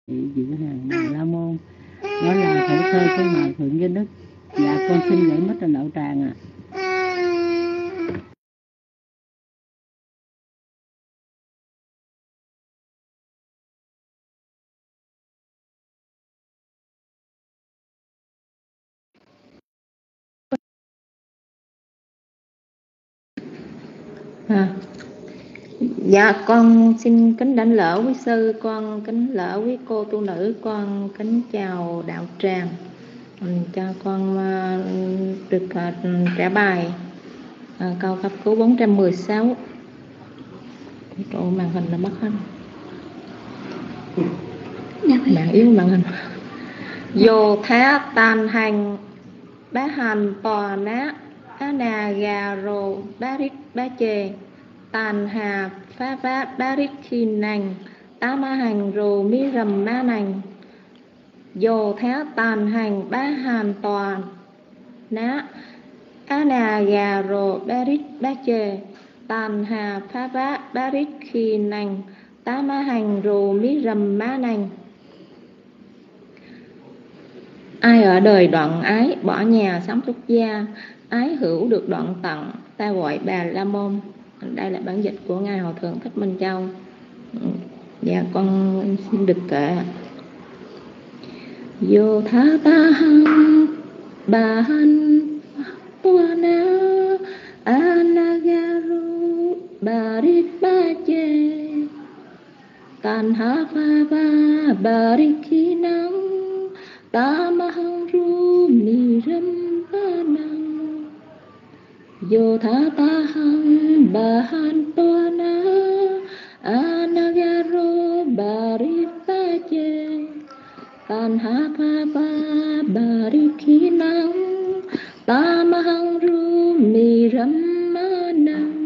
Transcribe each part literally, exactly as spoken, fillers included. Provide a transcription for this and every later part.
dự hàng Bà La Môn, đó là thủ thơ của ngài Thượng Giới Đức. Dạ con xin gửi mất trên đạo tràng ạ. À. Dạ con xin kính đảnh lễ quý sư, con kính lễ quý cô tu nữ, con kính chào đạo tràng. Cho con uh, được uh, trả bài uh, câu cấp cứu bốn trăm mười sáu. Chỗ màn hình là mất hết. Mạng yếu màn hình. Vô thá tan hành bá hành tòa ná á nà gà rồ bá rít bá chê tàn hà phá vá bá rít khi nành tá ma hành rồ mi rầm ma nành dồ thá tàn hành bá hành tòa ná á nà gà rồ bá rít bá chê tàn hà phá vá bá rít khi nành tá ma hành rồ mi rầm ma nành. Ai ở đời đoạn ái, bỏ nhà sống xuất gia, ái hữu được đoạn tận, ta gọi Bà La Môn. Đây là bản dịch của Ngài Hòa Thượng Thích Minh Châu. Dạ con xin được kể. Vô tha ta hăng bà hanh tua na anagaru barit ba chê tan ha pha ba bariki nang ta ma hăng ru mi ram ba nang vô tha ta hăng bà hanh tua na anagaro barit ba chê tan ha pa pa bariki nang ta ma hăng ru mi ram ma nang.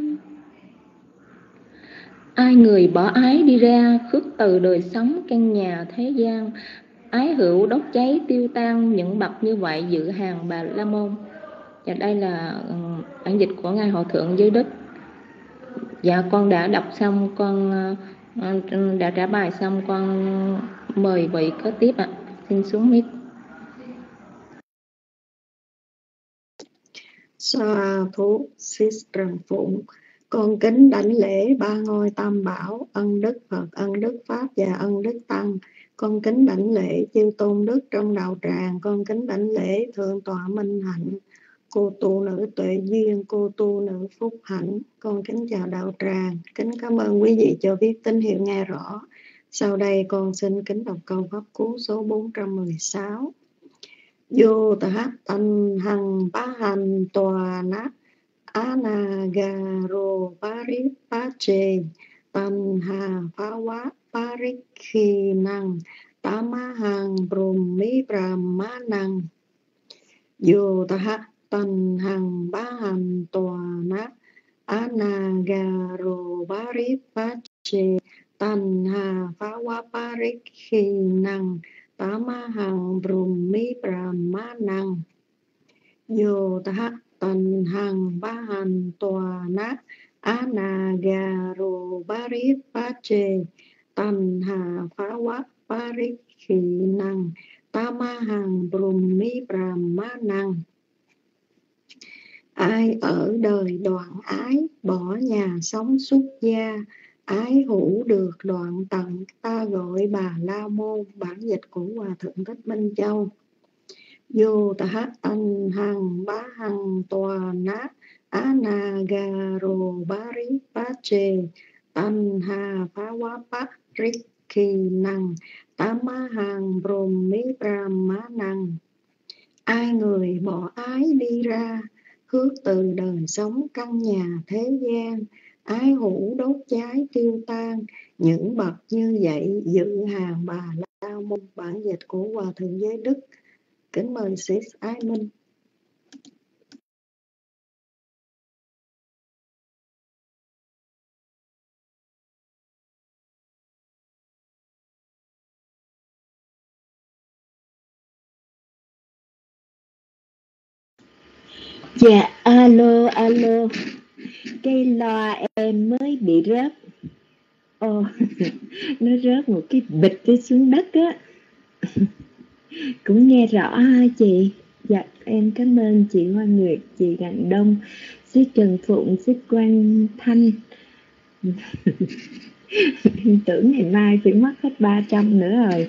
Ai người bỏ ái đi ra, khước từ đời sống căn nhà thế gian, ái hữu đốt cháy tiêu tan, những bậc như vậy dự hàng Bà La Môn. Và đây là bản dịch của Ngài Hòa Thượng Giới Đức. Dạ con đã đọc xong, con đã trả bài xong, con mời vị kế tiếp ạ. À. Xin xuống mic. Sa thú Sis Trần Phụng, con kính đảnh lễ ba ngôi tam bảo, ân đức Phật, ân đức Pháp và ân đức Tăng. Con kính đảnh lễ chư tôn đức trong đạo tràng, con kính đảnh lễ thượng tọa Minh Hạnh, cô tu nữ Tuệ Duyên, cô tu nữ Phúc Hạnh. Con kính chào đạo tràng, kính cảm ơn quý vị cho biết tín hiệu nghe rõ. Sau đây con xin kính đọc câu pháp cú số bốn trăm mười sáu. Vô tá tan hằng bá hành tòa nát anagaro parit pache tan hà phá quá parit khi năng tama hằng brum mi brahma năng. Vô tá tan hằng bá hành tòa nát anagaro parit pache tan hà phá quá parit khi năng tama hằng brum mi brahma năng. Vô tá tan hằng bá hành tòa nát anagaro parit pache tan hà phá quá parit khi năng tama hằng brum mi brahma năng. Ai ở đời đoạn ái, bỏ nhà sống xuất gia, ái hữu được đoạn tận, ta gọi Bà La Môn. Bản dịch của Hòa Thượng Thích Minh Châu. Vô tá tan hằng bá hằng tòa nát anagaro parit pache tan hà phá quá parit khi năng tama hằng brum mi brahma năng. Ai người bỏ ái đi ra, hướng từ đời sống căn nhà thế gian, ái hữu đốt cháy tiêu tan, những bậc như vậy dự hàng Bà La Môn. Bản dịch của Hòa Thượng Giới Đức. Kính mời Sis Ái Minh. Dạ, alo, alo. Cây loa em mới bị rớt. Ồ, nó rớt một cái bịch cái xuống đất á. Cũng nghe rõ ha chị. Dạ em cảm ơn chị Hoa Nguyệt, chị Đặng Đông, sư Trần Phụng, sư Quang Thanh. Em tưởng ngày mai phải mất hết ba trăm nữa rồi.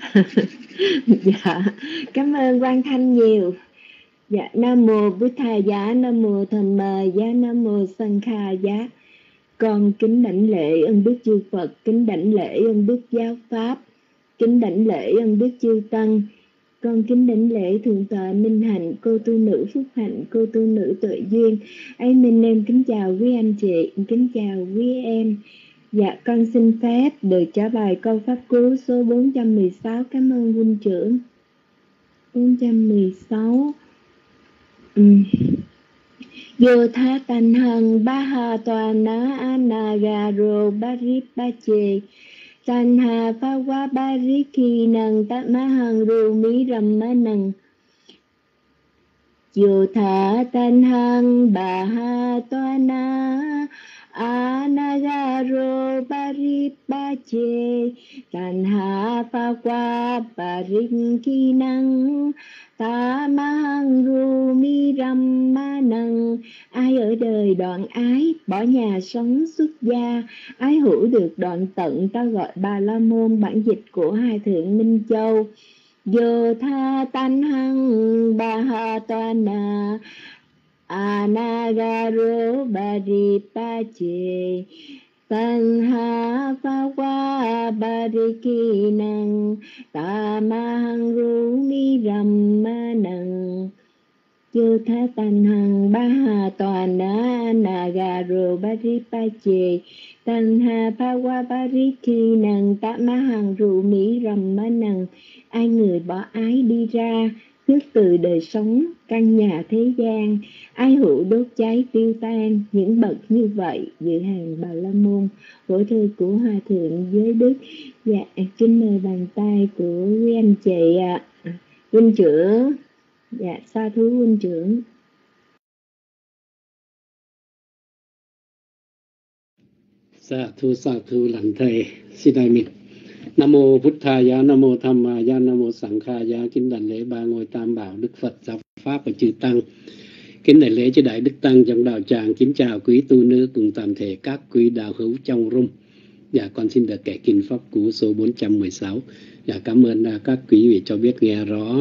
Dạ cảm ơn Quang Thanh nhiều. Dạ Nam Mô Bụt Thà Giá, Nam Mô Tham Ma Giá, Nam Mô Sang Kha Giá. Con kính đảnh lễ ân đức chư Phật, kính đảnh lễ ân đức giáo pháp, kính đảnh lễ ân đức chư tăng. Con kính đảnh lễ thượng tọa Minh Hạnh, cô tu nữ Phúc Hạnh, cô tu nữ Tuệ Duyên. Amen. Em kính chào quý anh chị, kính chào quý em. Dạ con xin phép được trả bài câu pháp cú số bốn trăm mười sáu. Cảm ơn huynh trưởng. bốn trăm mười sáu. Ừ. Vô tha tành hằng ba ha tòa ná anagaro baripache tành hà pha qua bariki năng tát má hằng ru mỹ rầm má năng. Vô tha tành hằng ba ha tòa ná anagaro baripache tành hà pha qua bariki năng ta mang ru mi ram ma năng. Ai ở đời đoạn ái, bỏ nhà sống xuất gia, ái hữu được đoạn tận, ta gọi Bà La Môn. Bản dịch của Hai Thượng Minh Châu. Vô tha tan hăng ba ha toa na anagaro baripache Tan ha pha qua bariki năng ta mang ru mi ram ma năng. Chư tha tan hằng ba hà toàn na nagaro baripache tan ha pha qua bariki năng ta ma hằng ru mi ram ma năng. Ai người bỏ ái đi ra, khước từ đời sống căn nhà thế gian, ai hữu đốt cháy tiêu tan. Những bậc như vậy dự hàng Bà La Môn. Phổ thư của Hòa Thượng Giới Đức. Dạ kính mời bàn tay của quý anh chị ạ. À. Huynh trưởng. Dạ sa thú huynh trưởng. Sa thú sa thú lành thầy xin đại mình. Nam mô Bụt Thà Giá, Nam mô Tham Ma Giá, Nam mô Sẵng Kha Giá. Kính đảnh lễ ba ngôi Tam Bảo, Đức Phật, Giáo Pháp và chư tăng. Kính đảnh lễ chư đại đức tăng trong đạo tràng. Kính chào quý tu nữ cùng toàn thể các quý đạo hữu trong room. Dạ con xin được kể kinh pháp cú số bốn trăm mười sáu. Dạ cảm ơn các quý vị cho biết nghe rõ.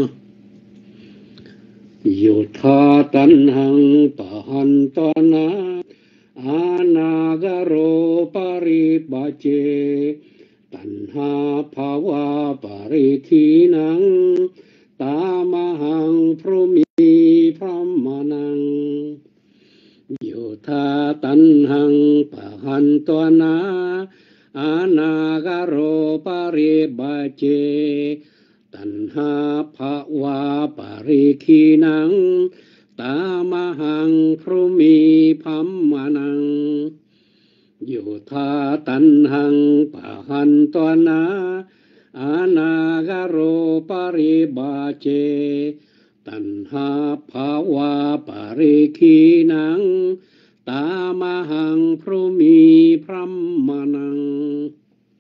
Yo tha tan hang pa han ta na anagaro paripache tanha pawa parikhinang tamahang prumi pramanang. Yo tha tan hang pa han ta na anagaro paripache tanha pawa parikhinang tamahang prumi pramanang. Yo tha tan hang pa han ta na anagaro paripache tanha pawa parikhinang tamahang prumi pramanang.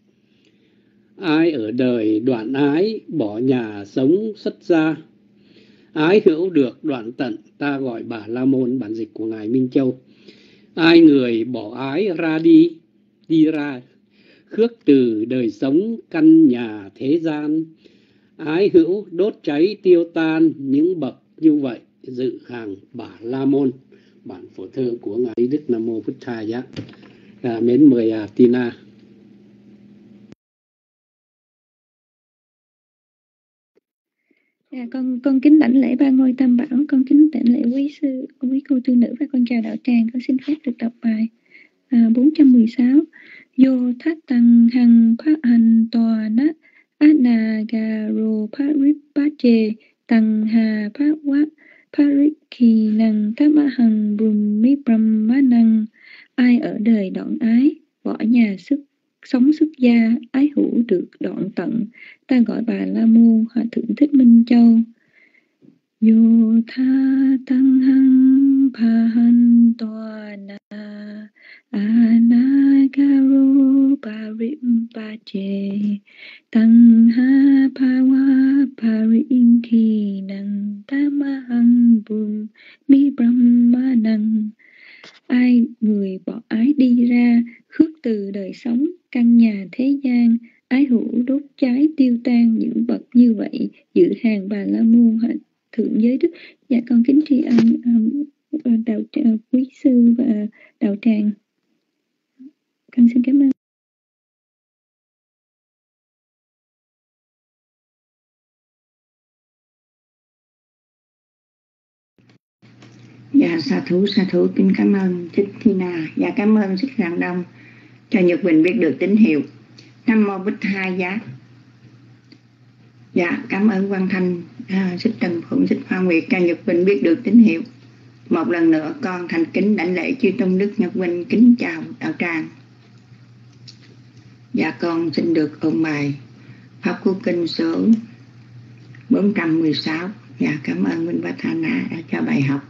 Ai ở đời đoạn ái, bỏ nhà sống xuất gia, ái hữu được đoạn tận, ta gọi Bà La Môn. Bản dịch của Ngài Minh Châu. Ai người bỏ ái ra đi, đi ra, khước từ đời sống căn nhà thế gian, ái hữu đốt cháy tiêu tan. Những bậc như vậy dự hàng Bà La Môn. Bản phổ thơ của Ngài Đức. Nam mô Bụt Thà Giá. À, mến mời à, Tina. À, con con kính đảnh lễ ba ngôi Tam Bảo, con kính đảnh lễ quý sư, quý cô tu nữ và con chào đạo tràng. Con xin phép được đọc bài à, bốn trăm mười sáu. Yo thát tăng hằng phá hành tòa nát anagaro paripache tăng hà phá quá parikhi năng thá ma hằng brum mi brahma năng. Ai ở đời đoạn ái, bỏ nhà sức sống xuất gia, ái hữu được đoạn tận, ta gọi Bà La Môn. Hòa Thượng Thích Minh Châu. Yo tha tăng hăng Pahantona Anagaro Parimpache Tanha Pawa Parinkinang Tamahang Bum Mi Brahmanang. Ai người bỏ ái đi ra, khước từ đời sống, căn nhà thế gian, ái hữu đốt cháy tiêu tan những bậc như vậy, dự hàng Bà La Môn thượng giới đức. Dạ con kính tri ân um, đạo uh, quý sư và đạo tràng. Con xin cảm ơn. Dạ sa thú sa thú kính cảm ơn Thích Thi Na. Dạ cảm ơn Thích Rạng Đông cho Nhật Quỳnh biết được tín hiệu. Nam mô Bích Hai Giá. Dạ cảm ơn Quang Thanh, à, Thích Trần Phụng, Thích Hoa Nguyệt cho Nhật Quỳnh biết được tín hiệu. Một lần nữa con thành kính đảnh lễ chư tôn đức Nhật Quỳnh kính chào đạo tràng. Dạ con xin được ôn bài Pháp Cú Kinh số bốn trăm mười sáu. Dạ cảm ơn Minh Bát Hà Na đã cho bài học.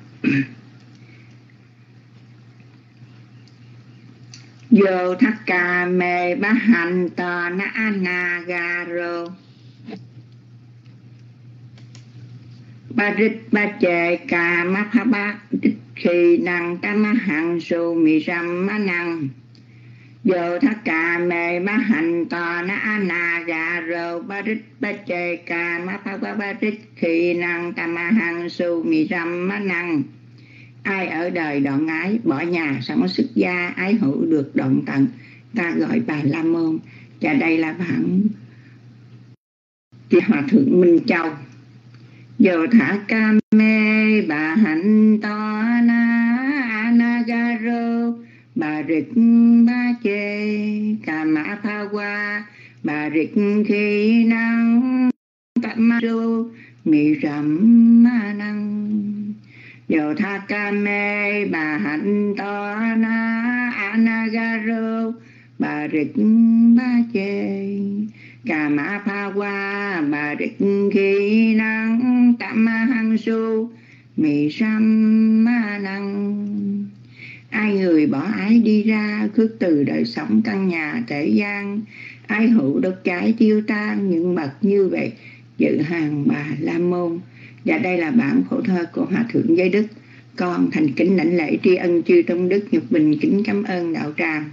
Vô thắc ca mê bá hành tờ na na ga rô ba rít ba chê ca má phá bát tích khi năng tá má hằng su mì râm má năng. Vô thắc ca mê bá hành tờ na na ga rô ba rít ba chê ca má phá bát ba rít khi năng tá má hằng su mì râm má năng. Ai ở đời đoạn ái, bỏ nhà sống xuất gia, ái hữu được đoạn tận, ta gọi Bà La Môn. Và đây là bản Hòa Thượng Minh Châu. Dầu thả ca mê bà hạnh to na anagaro bà rịch ba chê cà mã pha qua bà rịch khi năng tạm ma rô mì rậm ma năng. Dầu tha ca mê bà hạnh to na anagaro bà rịch ba chê cà mã pha qua bà rịch khi năng tạm ma hăng su mì sam ma năng. Ai người bỏ ái đi ra, khước từ đời sống căn nhà thế gian, ái hữu đốt cháy tiêu tan những bậc như vậy, dự hàng Bà La Môn. Và đây là bản phổ thơ của Hòa Thượng Giới Đức. Con thành kính lãnh lễ tri ân chư tôn đức Nhật Bình kính cảm ơn đạo tràng.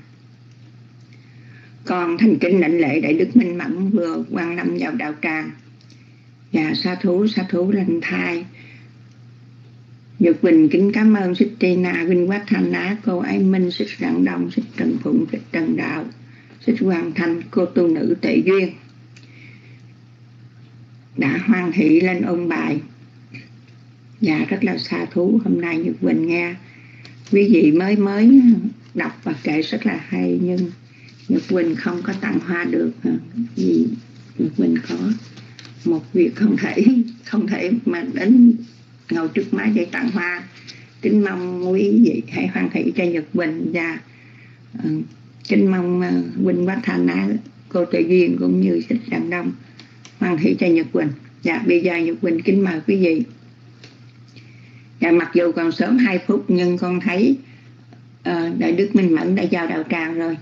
Con thành kính lãnh lễ Đại Đức Minh Mẫn vừa quan lâm vào đạo tràng. Và sa thú sa thú lành thai. Nhật Bình kính cảm ơn Thích Tri Na, Vinh Quách Thanh Á, cô Ái Minh, Thích Rạng Đông, Thích Trần Phụng, Thích Trần Đạo, Thích Hoàng Thanh, cô tu nữ Tệ Duyên đã hoan hỷ lên ôn bài. Dạ rất là sa thú. Hôm nay Nhật Quỳnh nghe quý vị mới mới đọc và kể rất là hay, nhưng Nhật Quỳnh không có tặng hoa được vì Nhật Quỳnh có một việc không thể không thể mà đến ngồi trước máy để tặng hoa. Kính mong quý vị hãy hoan hỷ cho Nhật Quỳnh và uh, kính mong uh, Quỳnh Quách Thanh Á, cô Tự Duyên cũng như Thích Rạng Đông hoan hỷ cho Nhật Quỳnh. Dạ bây giờ Nhật Quỳnh kính mời quý vị. Dạ, mặc dù còn sớm hai phút nhưng con thấy uh, Đại Đức Minh Mẫn đã vào đạo tràng rồi.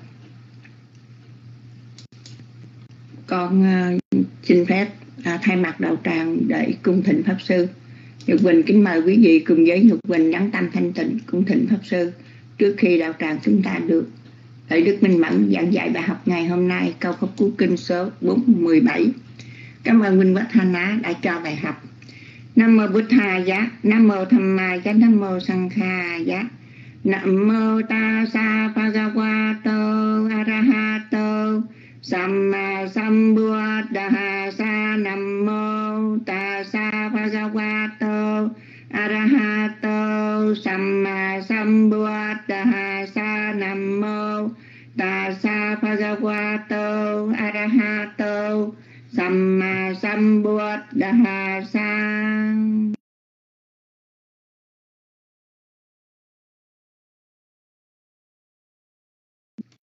Con uh, xin phép uh, thay mặt đạo tràng để cung thỉnh Pháp Sư. Nhật Quỳnh kính mời quý vị cùng với Nhật Quỳnh đắng tâm thanh tịnh cung thỉnh Pháp Sư trước khi đạo tràng chúng ta được Đại Đức Minh Mẫn giảng dạy bài học ngày hôm nay câu Pháp Cú Kinh số bốn mươi bảy. Cảm ơn Minh Quách Thanh Á đã cho bài học. Nam mô Bụt Tha Giá, Nam mô Tham Ma Giá, Nam mô Sang Kha Giá, Nam mô Tassa Bhagavato Arahato Samma Sambuddhassa. Nam mô Tassa Bhagavato Arahato Samma Sambuddhassa. Nam mô Tassa Bhagavato Arahato Samma Sambuddhassa.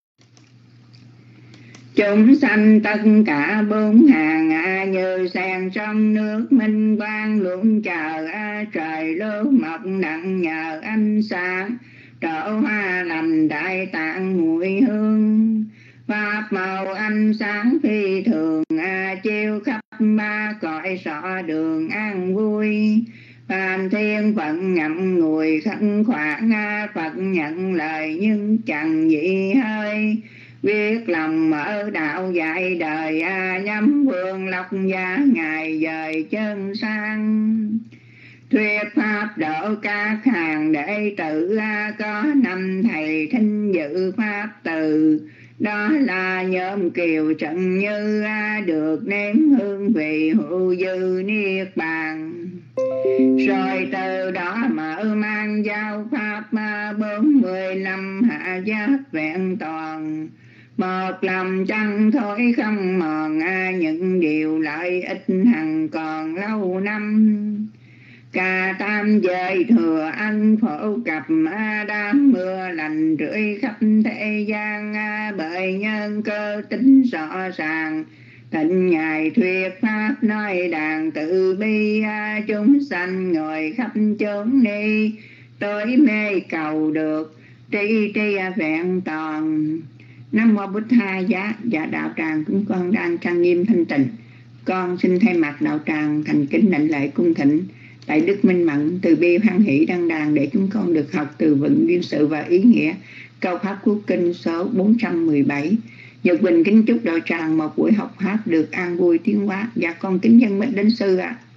Chúng sanh tất cả bốn hàng như sen sông nước minh quang luôn chờ à, trời lúc mọc đặng nhờ ánh sáng trổ hoa lành đại tạng mùi hương pháp màu ánh sáng phi thường à, chiếu khắp ba cõi sọ đường an vui Phạm thiên phận ngậm ngùi khẩn khoản à, Phật nhận lời nhưng chẳng gì hơi biết lòng mở đạo dạy đời à, nhắm vương lộc giá ngài dời chân sang thuyết pháp độ các hàng đệ tử à, có năm thầy thinh dự pháp từ đó là nhóm kiều trận như à, được nếm hương vị hữu dư niết bàn rồi từ đó mở mang giáo pháp bốn mươi lăm hạ giác vẹn toàn một lòng chẳng thối không mòn à, những điều lợi ích hằng còn lâu năm cả tam giới thừa anh phổ cập à, đám mưa lành rưỡi khắp thế gian à, bởi nhân cơ tính rõ ràng thịnh ngài thuyết pháp nói đàn tự bi à, chúng sanh ngồi khắp chốn ni tối mê cầu được tri tri vẹn toàn. Nam mô Bụt Tha Giá. Dạ đạo tràng chúng con đang trang nghiêm thanh tịnh, con xin thay mặt đạo tràng thành kính đảnh lễ cung thỉnh tại Đức Minh Mẫn từ bi hoan hỷ đăng đàn để chúng con được học từ vựng duyên sự và ý nghĩa câu pháp quốc kinh số bốn trăm mười bảy. Nhật Bình kính chúc đạo tràng một buổi học pháp được an vui tiến hóa. Và con kính dân mít đến sư ạ. À.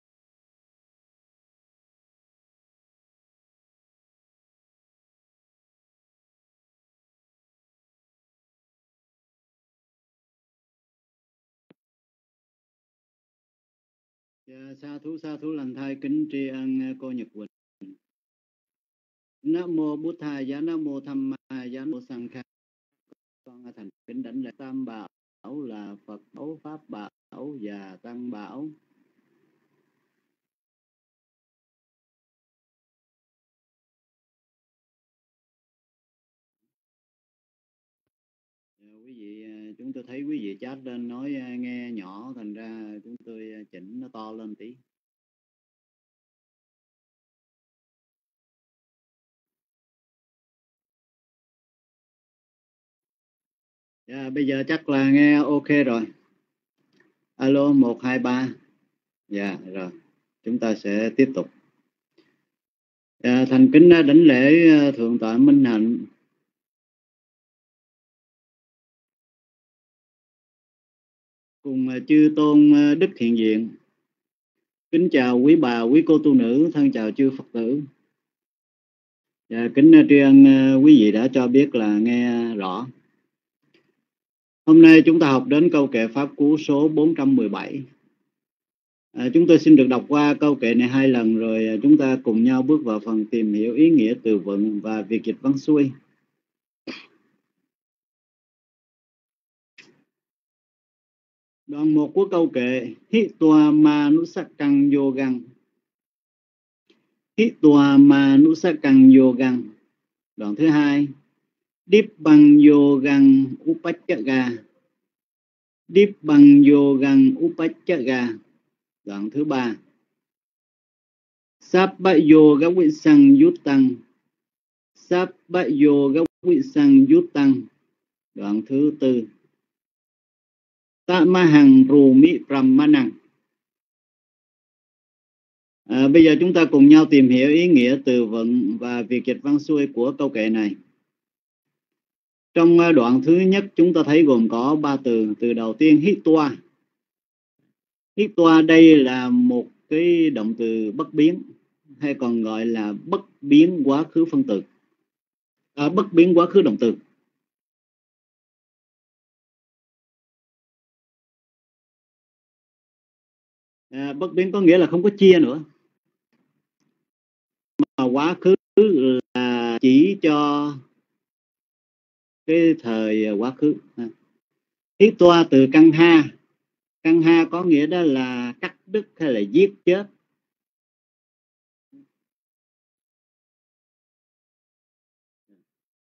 Sa thú sa thú lành thai kính tri ân cô Nhật Quỳnh. Nam mô Bụt Tha Giá, Nam mô Tham Ma Giá, Nam mô Sang Kha. Con thành kính đảnh lễ Tam Bảo là Phật Bảo, Pháp Bảo và Tăng Bảo. Quý vị, chúng tôi thấy quý vị chat lên nói nghe nhỏ, thành ra chúng tôi chỉnh nó to lên tí. Yeah, bây giờ chắc là nghe ok rồi. Alo một hai ba. Dạ rồi, chúng ta sẽ tiếp tục. Yeah, thành kính đảnh lễ Thượng tọa Minh Hạnh, cùng chư tôn đức hiện diện. Kính chào quý bà, quý cô tu nữ, thân chào chư Phật tử. Và kính tri ân quý vị đã cho biết là nghe rõ. Hôm nay chúng ta học đến câu kệ pháp cú số bốn trăm mười bảy. À, chúng tôi xin được đọc qua câu kệ này hai lần rồi chúng ta cùng nhau bước vào phần tìm hiểu ý nghĩa từ vựng và việc dịch văn xuôi. Đoạn một của câu kệ: Hitwa manusakang yogang. Hitwa manusakang yogang. Đoạn thứ hai: Dibbang yogang upacchaga. Dibbang yogang upacchaga. Đoạn thứ ba: Sabba yoga visang yutang. Sabba yoga visang yutang. Đoạn thứ tư: Tamahang rumi brahmanang. À, bây giờ chúng ta cùng nhau tìm hiểu ý nghĩa từ vựng và việc dịch văn xuôi của câu kệ này. Trong đoạn thứ nhất chúng ta thấy gồm có ba từ. Từ đầu tiên hitwa. Hitwa đây là một cái động từ bất biến, hay còn gọi là bất biến quá khứ phân từ, à, bất biến quá khứ động từ. À, bất biến có nghĩa là không có chia nữa, mà quá khứ là chỉ cho cái thời quá khứ. Thiết toa từ căn ha. Căn ha có nghĩa đó là cắt đứt hay là giết chết.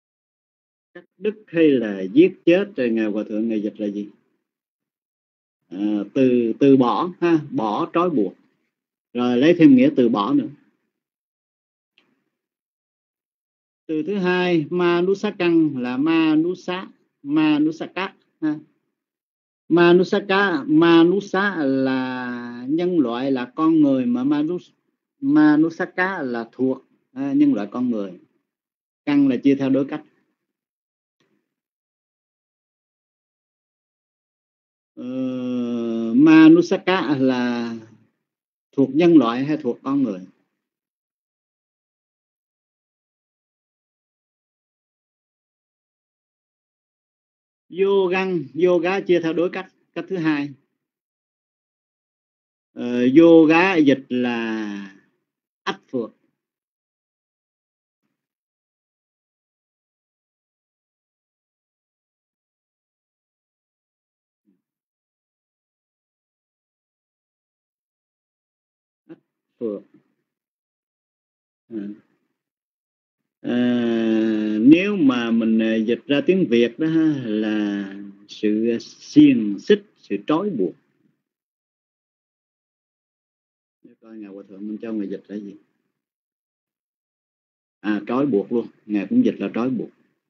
Cắt đứt hay là giết chết, rồi Ngài Hòa Thượng Ngài dịch là gì? à, từ từ bỏ ha, bỏ trói buộc, rồi lấy thêm nghĩa từ bỏ nữa. Từ thứ hai manusakang là manusa, manusaka ha. Manusaka, manusa là nhân loại, là con người, mà manus manusaka là thuộc à, nhân loại con người. Căn là chia theo đối cách. Ờ, manusaka là thuộc nhân loại hay thuộc con người? Yogang, yoga chia theo đối cách. Cách thứ hai, ờ, yoga dịch là ách phược. Ách phược. Ừ. À, nếu mà mình dịch ra tiếng Việt đó là sự xiềng xích, sự trói buộc. Để coi Ngài Hòa Thượng Minh Châu Ngài dịch là gì? À, trói buộc luôn, Ngài cũng dịch là trói buộc.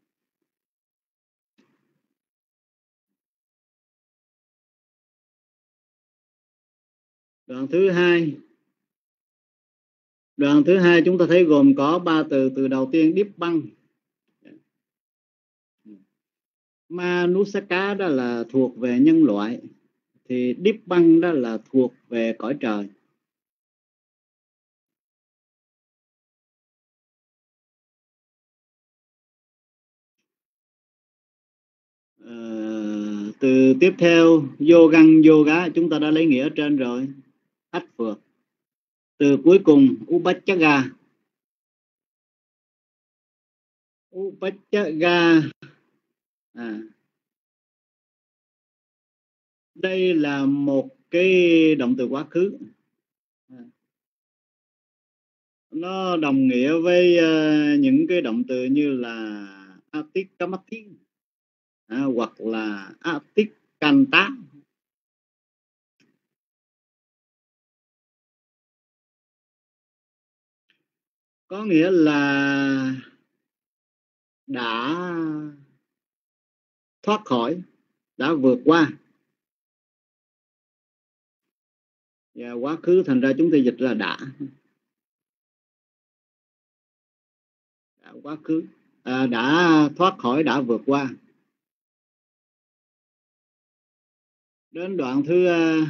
Đoạn thứ hai, đoạn thứ hai chúng ta thấy gồm có ba từ. Từ đầu tiên điếp băng, manusaka đó là thuộc về nhân loại, thì điếp băng đó là thuộc về cõi trời. Ờ, từ tiếp theo yogang, yoga chúng ta đã lấy nghĩa ở trên rồi, ách phược. Từ cuối cùng upachaga, upachaga à, đây là một cái động từ quá khứ, nó đồng nghĩa với uh, những cái động từ như là atikkamati à, hoặc là atikkanta. Có nghĩa là đã thoát khỏi, đã vượt qua. Và quá khứ thành ra chúng ta dịch là đã, đã quá khứ, à, đã thoát khỏi, đã vượt qua. Đến đoạn thứ uh,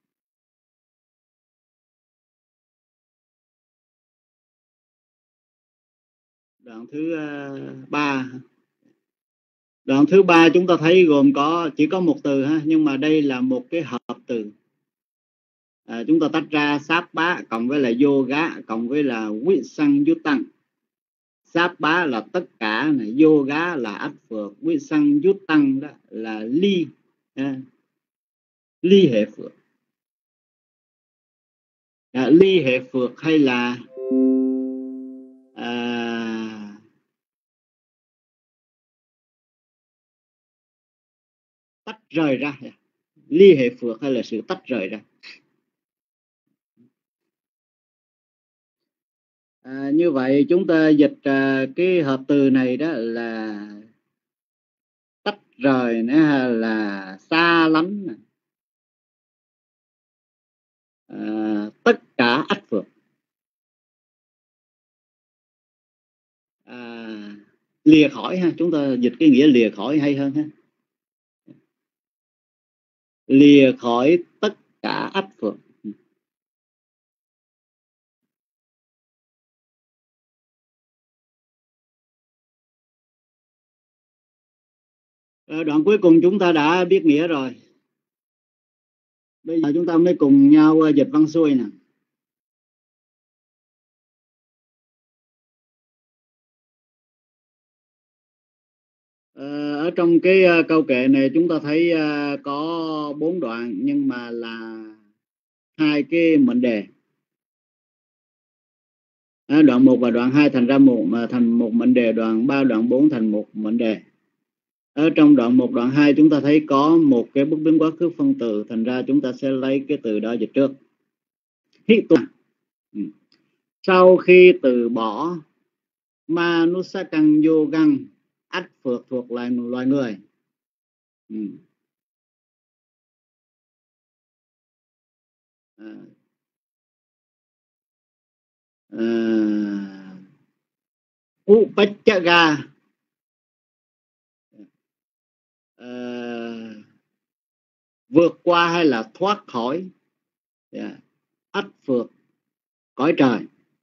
đoạn thứ uh, ba. Đoạn thứ ba chúng ta thấy gồm có chỉ có một từ ha, nhưng mà đây là một cái hợp từ. À, chúng ta tách ra sát bá cộng với là yoga cộng với là quý sang du tăng. Sát bá là tất cả này, yoga là ách phược, quý sang du tăng đó là ly à, ly hệ phược. À, ly hệ phược hay là à, tách rời ra. Ly hệ phược hay là sự tách rời ra. À, như vậy chúng ta dịch à, cái hợp từ này đó là tách rời nữa, hay là xa lánh, à, tất cả ách phược, à, lìa khỏi ha, chúng ta dịch cái nghĩa lìa khỏi hay hơn ha, lìa khỏi tất cả ách phược. À, đoạn cuối cùng chúng ta đã biết nghĩa rồi, bây giờ chúng ta mới cùng nhau dịch văn xuôi nè. Ở trong cái câu kệ này chúng ta thấy có bốn đoạn, nhưng mà là hai cái mệnh đề. À, đoạn một và đoạn hai thành ra một mà thành một mệnh đề, đoạn ba, đoạn bốn thành một mệnh đề. Ở trong đoạn một, đoạn hai chúng ta thấy có một cái bất biến quá khứ phân từ, thành ra chúng ta sẽ lấy cái từ đó dịch trước. Hít tu. Sau khi từ bỏ Manusakang Yogang, ách phược thuộc lại loài người. Ừ. À. À. Upachchaga, à, vượt qua hay là thoát khỏi, yeah, ách phược cõi trời.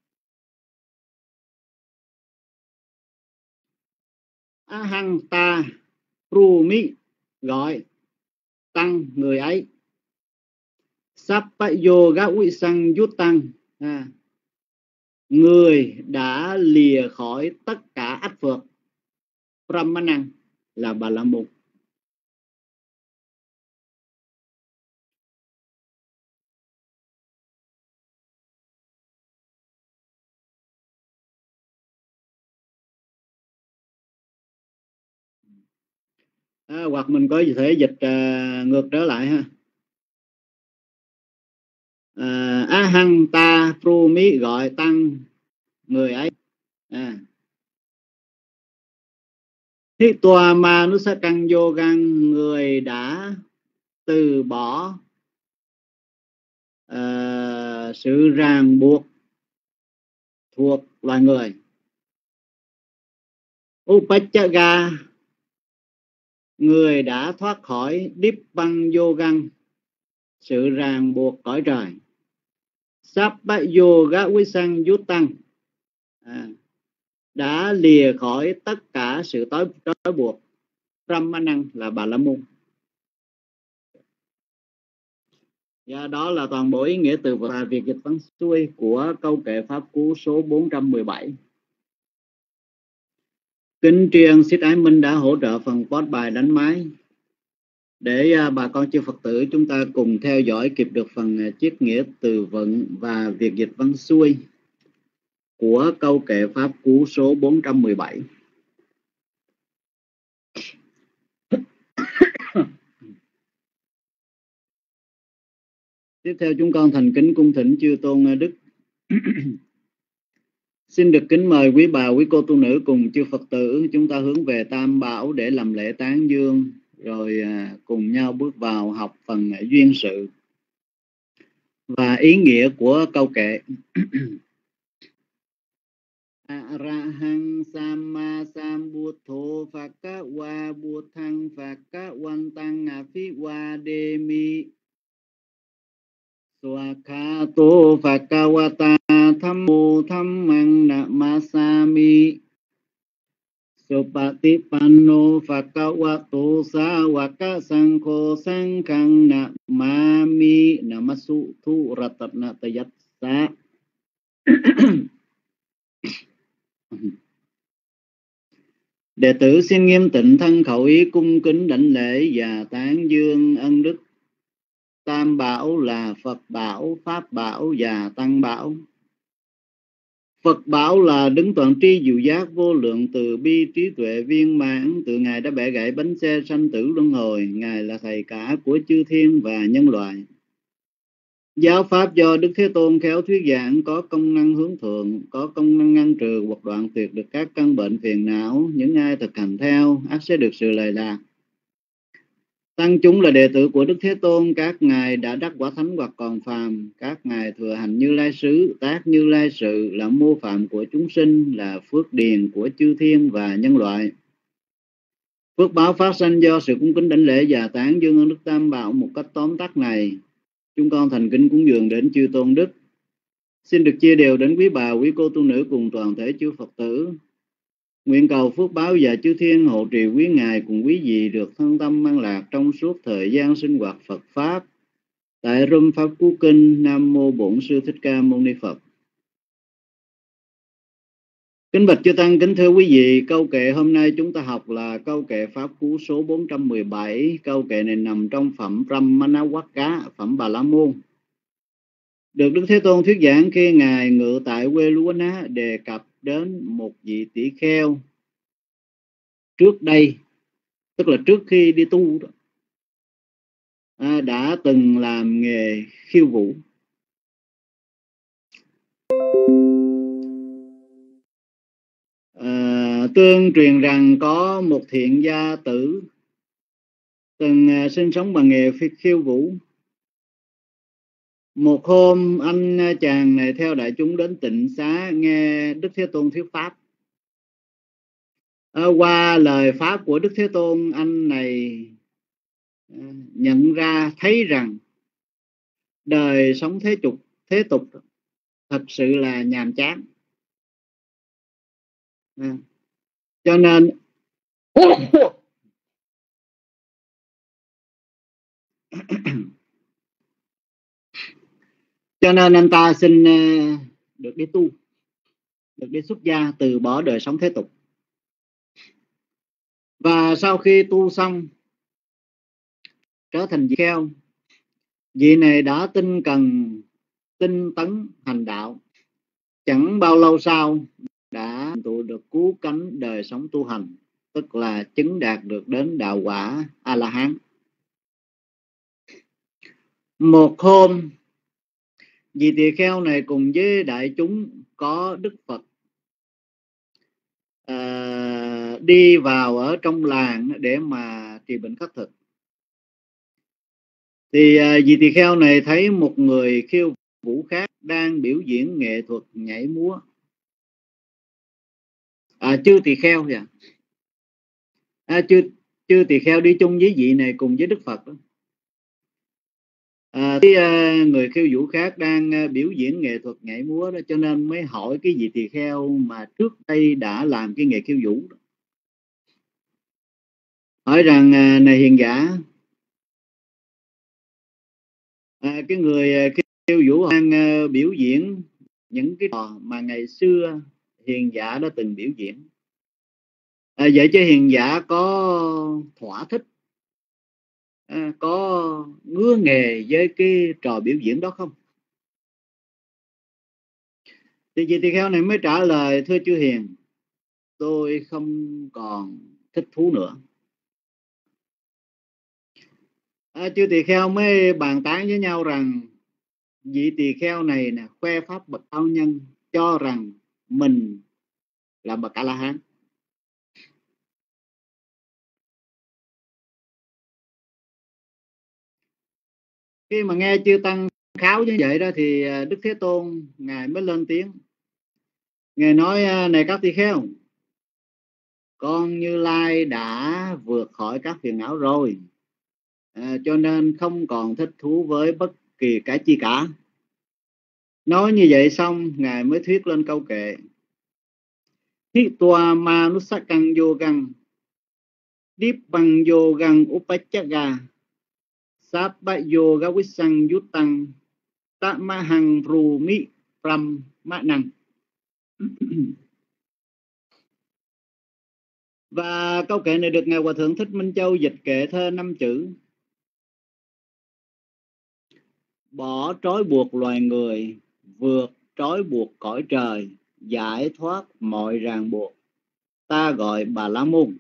Ahang ta Prumi, gọi tăng người ấy. Sappa yoga uisang yutang, à, người đã lìa khỏi tất cả ách phược. Brahmanan là Bà La Môn. À, hoặc mình có thể dịch uh, ngược trở lại ha. Uh, Ahang ta Prumi, gọi tăng người ấy. À. Thi tòa Manusakang Yogang, người đã từ bỏ uh, sự ràng buộc thuộc loài người. Upachchaga, người đã thoát khỏi Dippang Yogang, sự ràng buộc cõi trời. Sappa yoga uisang yutang, à, đã lìa khỏi tất cả sự trói, trói buộc. Brahmanan là Bà La Môn. Và đó là toàn bộ ý nghĩa từ và việc dịch văn xuôi của câu kệ pháp cú số bốn trăm mười bảy. Kính tri ân Sít Ái Minh đã hỗ trợ phần post bài đánh máy để uh, bà con chư Phật tử chúng ta cùng theo dõi kịp được phần uh, triết nghĩa từ vựng và việc dịch văn xuôi của câu kệ pháp cú số bốn trăm mười bảy. Tiếp theo chúng con thành kính cung thỉnh chư tôn đức. Xin được kính mời quý bà, quý cô tu nữ cùng chư Phật tử chúng ta hướng về Tam Bảo để làm lễ tán dương, rồi cùng nhau bước vào học phần duyên sự và ý nghĩa của câu kệ. Arahang Samma Sambuddho Phakawa Buddhang Phakawantang Afiwademi Swakato Phakawata Thammo Thammang Namasami Supatipanno Phakawato Sawaka Sankho Sankhang Namami Namasu Thu Ratatnatayatsa. Đệ tử xin nghiêm tịnh thân khẩu ý cung kính đảnh lễ và tán dương ân đức Tam Bảo là Phật Bảo, Pháp Bảo và Tăng Bảo. Phật Bảo là đứng toàn tri diệu giác vô lượng từ bi trí tuệ viên mãn, từ Ngài đã bẻ gãy bánh xe sanh tử luân hồi. Ngài là thầy cả của chư thiên và nhân loại. Giáo pháp do Đức Thế Tôn khéo thuyết giảng có công năng hướng thượng, có công năng ngăn trừ hoặc đoạn tuyệt được các căn bệnh phiền não. Những ai thực hành theo ắt sẽ được sự lầy lạc. Tăng chúng là đệ tử của Đức Thế Tôn, các ngài đã đắc quả thánh hoặc còn phàm, các ngài thừa hành Như Lai xứ, tác Như Lai sự, là mô phạm của chúng sinh, là phước điền của chư thiên và nhân loại. Phước báo phát sanh do sự cung kính đảnh lễ và tán dương ân đức Tam Bảo một cách tóm tắt này, chúng con thành kính cúng dường đến chư tôn đức. Xin được chia đều đến quý bà, quý cô tu nữ cùng toàn thể chư Phật tử. Nguyện cầu phước báo và chư thiên hộ trì quý ngài cùng quý vị được thân tâm an lạc trong suốt thời gian sinh hoạt Phật Pháp. Tại Râm Pháp Cú Kinh, Nam Mô Bổn Sư Thích Ca Mâu Ni Phật. Kính bạch chư Tăng, kính thưa quý vị, câu kệ hôm nay chúng ta học là câu kệ Pháp Cú số bốn trăm mười bảy. Câu kệ này nằm trong phẩm Brahmanawaka, phẩm Bà La Môn, được Đức Thế Tôn thuyết giảng khi ngài ngự tại quê Lúa Ná, đề cập đến một vị tỷ kheo trước đây tức là trước khi đi tu đó, à, đã từng làm nghề khiêu vũ. À, tương truyền rằng có một thiện gia tử từng à, sinh sống bằng nghề khiêu vũ. Một hôm anh chàng này theo đại chúng đến tịnh xá nghe Đức Thế Tôn thuyết pháp. À, qua lời pháp của Đức Thế Tôn, anh này à, nhận ra thấy rằng đời sống thế tục thế tục thật sự là nhàm chán. À, cho nên cho nên anh ta xin uh, được đi tu, được đi xuất gia, từ bỏ đời sống thế tục. Và sau khi tu xong trở thành vị kheo, vị này đã tinh cần tinh tấn hành đạo. Chẳng bao lâu sau đã tụ được cứu cánh đời sống tu hành, tức là chứng đạt được đến đạo quả A La Hán. Một hôm, vị tỳ kheo này cùng với đại chúng có Đức Phật à, đi vào ở trong làng để mà trị bệnh khất thực. Thì à, vị tỳ kheo này thấy một người khiêu vũ khác đang biểu diễn nghệ thuật nhảy múa. À, chư tỳ kheo kìa. À, chư, chư tỳ kheo đi chung với vị này cùng với Đức Phật đó. À, cái uh, người khiêu vũ khác đang uh, biểu diễn nghệ thuật nhảy múa đó, cho nên mới hỏi cái vị tỳ kheo mà trước đây đã làm cái nghề khiêu vũ đó. Hỏi rằng uh, này hiền giả, à, cái người uh, khiêu vũ đang uh, biểu diễn những cái trò mà ngày xưa hiền giả đã từng biểu diễn. À, vậy chứ hiền giả có thỏa thích, à, có ngứa nghề với cái trò biểu diễn đó không? Thì vị tỳ kheo này mới trả lời: thưa chư hiền, tôi không còn thích thú nữa. À, chư tỳ kheo mới bàn tán với nhau rằng vị tỳ kheo này nè khoe pháp bậc cao nhân, cho rằng mình là bậc A La Hán. Khi mà nghe chư tăng kháo như vậy đó thì Đức Thế Tôn ngài mới lên tiếng. Ngài nói: này các tỳ kheo, con Như Lai đã vượt khỏi các phiền não rồi, à, cho nên không còn thích thú với bất kỳ cái chi cả. Nói như vậy xong, ngài mới thuyết lên câu kệ: Thi toa ma nút sắc căng vô găng Điếp bằng vô găng upachaga Sáp bá vô gá quýt sang yút tăng Tạ ma hằng rù mỹ pram mã năng. Và câu kệ này được Ngài Hòa Thượng Thích Minh Châu dịch kệ thơ năm chữ: bỏ trói buộc loài người, vượt trói buộc cõi trời, giải thoát mọi ràng buộc, ta gọi Bà La Môn.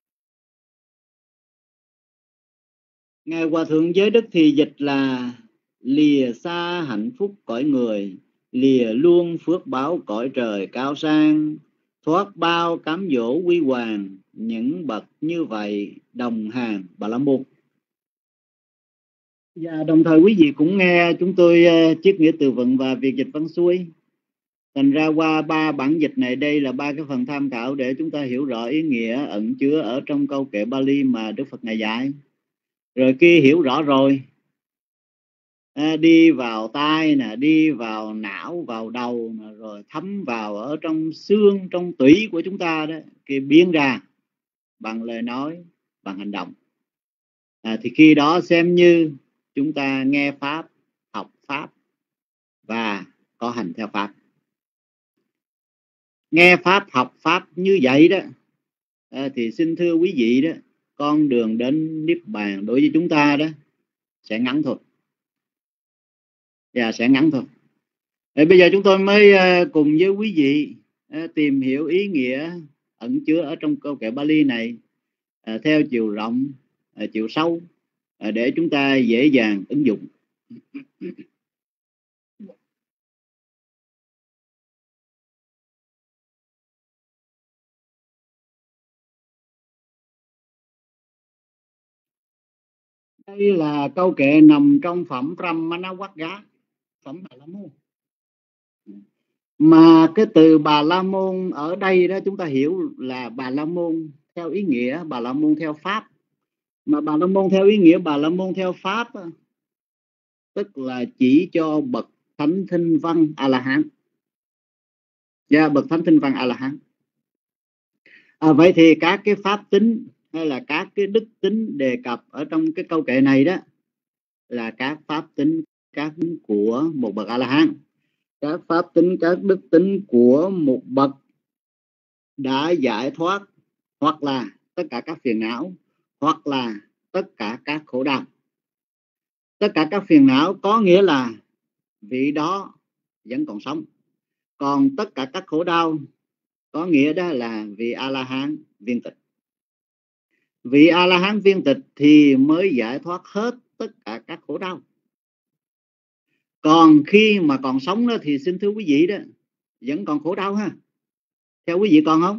Ngài Hòa Thượng Giới Đức thì dịch là: lìa xa hạnh phúc cõi người, lìa luôn phước báo cõi trời cao sang, thoát bao cám dỗ quy hoàng, những bậc như vậy đồng hàng Bà La Môn. Và đồng thời quý vị cũng nghe chúng tôi uh, triết nghĩa từ vựng và việc dịch văn xuôi. Thành ra qua ba bản dịch này, đây là ba cái phần tham khảo để chúng ta hiểu rõ ý nghĩa ẩn chứa ở trong câu kệ Bali mà Đức Phật Ngài dạy. Rồi khi hiểu rõ rồi, à, đi vào tai nè, đi vào não, vào đầu nè, rồi thấm vào ở trong xương, trong tủy của chúng ta đó, khi biến ra bằng lời nói, bằng hành động, à, thì khi đó xem như chúng ta nghe pháp, học pháp và có hành theo pháp. Nghe pháp, học pháp như vậy đó, à, thì xin thưa quý vị đó, con đường đến Niết Bàn đối với chúng ta đó sẽ ngắn thôi. Và sẽ ngắn thôi. Để bây giờ chúng tôi mới uh, cùng với quý vị uh, tìm hiểu ý nghĩa ẩn chứa ở trong câu kệ Bali này, à, theo chiều rộng, à, chiều sâu, à, để chúng ta dễ dàng ứng dụng. Đây là câu kệ nằm trong phẩm Brahmanavagga, phẩm Bà La Môn. Mà cái từ Bà La Môn ở đây đó chúng ta hiểu là Bà La Môn theo ý nghĩa Bà La Môn theo Pháp. Mà Bà La Môn theo ý nghĩa Bà La Môn theo Pháp tức là chỉ cho bậc thánh thinh văn A-la-hán. Dạ, bậc thánh thinh văn A-la-hán. À, vậy thì các cái pháp tính hay là các cái đức tính đề cập ở trong cái câu kệ này đó là các pháp tính các của một bậc A-la-hán, các pháp tính các đức tính của một bậc đã giải thoát hoặc là tất cả các phiền não, hoặc là tất cả các khổ đau. Tất cả các phiền não có nghĩa là vị đó vẫn còn sống, còn tất cả các khổ đau có nghĩa đó là vị A-la-hán viên tịch. Vị A-la-hán viên tịch thì mới giải thoát hết tất cả các khổ đau. Còn khi mà còn sống đó thì xin thưa quý vị đó vẫn còn khổ đau ha. Theo quý vị còn không?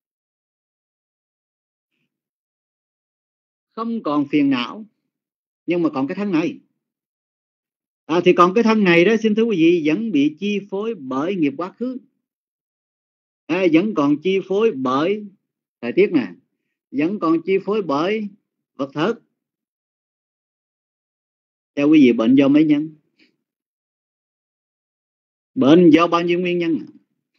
Không còn phiền não, nhưng mà còn cái thân này. À, thì còn cái thân này đó xin thưa quý vị vẫn bị chi phối bởi nghiệp quá khứ, à, vẫn còn chi phối bởi thời tiết nè, vẫn còn chi phối bởi vật thực. Theo quý vị bệnh do mấy nhân? Bệnh do bao nhiêu nguyên nhân?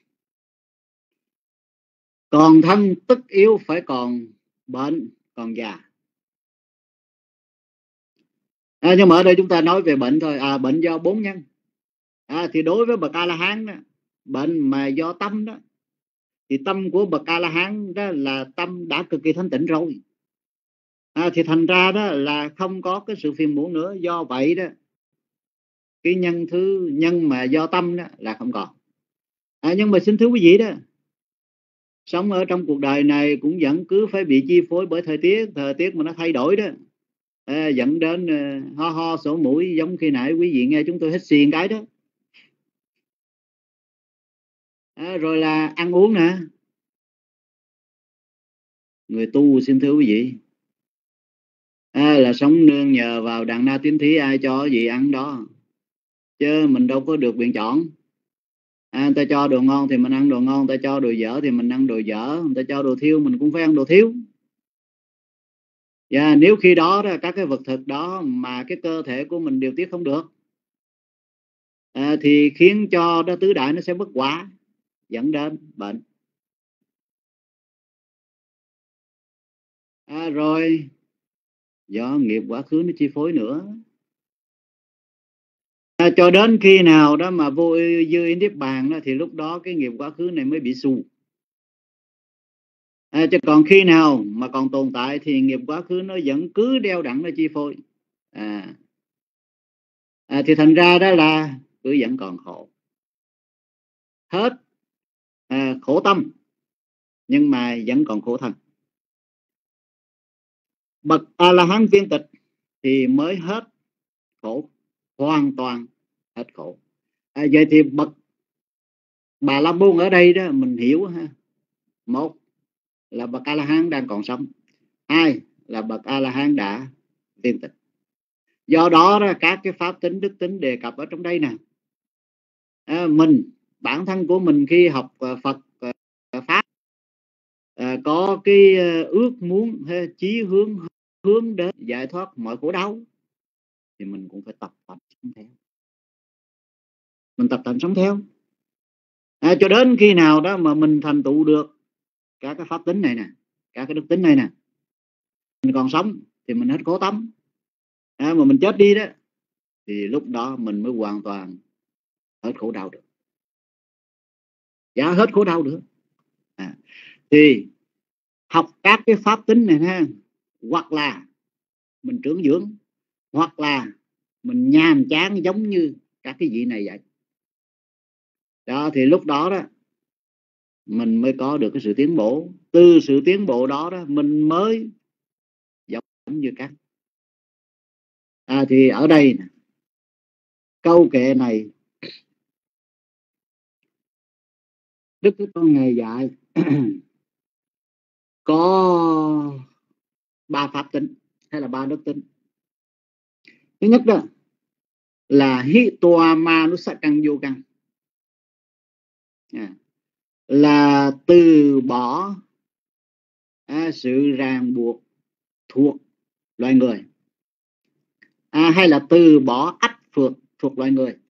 Còn thân tất yếu phải còn bệnh, còn già. À, nhưng mà ở đây chúng ta nói về bệnh thôi. À, bệnh do bốn nhân. À, thì đối với bậc A-la-hán đó, bệnh mà do tâm đó, thì tâm của bậc A-la-hán đó là tâm đã cực kỳ thanh tịnh rồi. À, thì thành ra đó là không có cái sự phiền muộn nữa. Do vậy đó cái nhân thứ nhân mà do tâm đó là không còn. À, nhưng mà xin thưa quý vị đó, sống ở trong cuộc đời này cũng vẫn cứ phải bị chi phối bởi thời tiết. Thời tiết mà nó thay đổi đó, à, dẫn đến uh, ho ho sổ mũi, giống khi nãy quý vị nghe chúng tôi hít xì cái đó. À, rồi là ăn uống nè. Người tu xin thưa quý vị, à, là sống nương nhờ vào đàn na tín thí, ai cho gì ăn đó, chứ mình đâu có được quyền chọn. À, người ta cho đồ ngon thì mình ăn đồ ngon, người ta cho đồ dở thì mình ăn đồ dở, người ta cho đồ thiếu mình cũng phải ăn đồ thiếu. Và nếu khi đó, đó các cái vật thực đó mà cái cơ thể của mình điều tiết không được, à, thì khiến cho đó tứ đại nó sẽ bất quả, dẫn đến bệnh. À, rồi do nghiệp quá khứ nó chi phối nữa. À, cho đến khi nào đó mà vô dư ý niết bàn đó, thì lúc đó cái nghiệp quá khứ này mới bị xù. À, chứ còn khi nào mà còn tồn tại thì nghiệp quá khứ nó vẫn cứ đeo đẳng nó chi phối. À, à, thì thành ra đó là cứ vẫn còn khổ. Hết à, khổ tâm, nhưng mà vẫn còn khổ thân. Bậc A-la-hán viên tịch thì mới hết khổ, hoàn toàn hết khổ. À, vậy thì bậc Bà La Môn ở đây đó mình hiểu ha. Một là bậc A-la-hán đang còn sống, hai là bậc A-la-hán đã viên tịch. Do đó, đó các cái pháp tính đức tính đề cập ở trong đây nè, à, mình bản thân của mình khi học uh, Phật uh, pháp uh, có cái uh, ước muốn hay chí hướng hướng đến giải thoát mọi khổ đau, thì mình cũng phải tập tập sống theo. Mình tập tành sống theo, à, cho đến khi nào đó mà mình thành tựu được các cái pháp tính này nè, các cái đức tính này nè, mình còn sống thì mình hết khổ tâm. À, mà mình chết đi đó thì lúc đó mình mới hoàn toàn hết khổ đau được. Dạ, hết khổ đau được. À, thì học các cái pháp tính này ha, hoặc là mình trưởng dưỡng, hoặc là mình nhàm chán giống như các cái vị này vậy. Đó, thì lúc đó đó mình mới có được cái sự tiến bộ. Từ sự tiến bộ đó đó mình mới như cát. À, thì ở đây nè, câu kệ này Đức Thế Tôn Ngài dạy có ba pháp tính hay là ba đức tính. Thứ nhất đó là hi toa ma nút sa căng vô căng, à, là từ bỏ à, sự ràng buộc thuộc loài người, à, hay là từ bỏ ách phược thuộc loài người.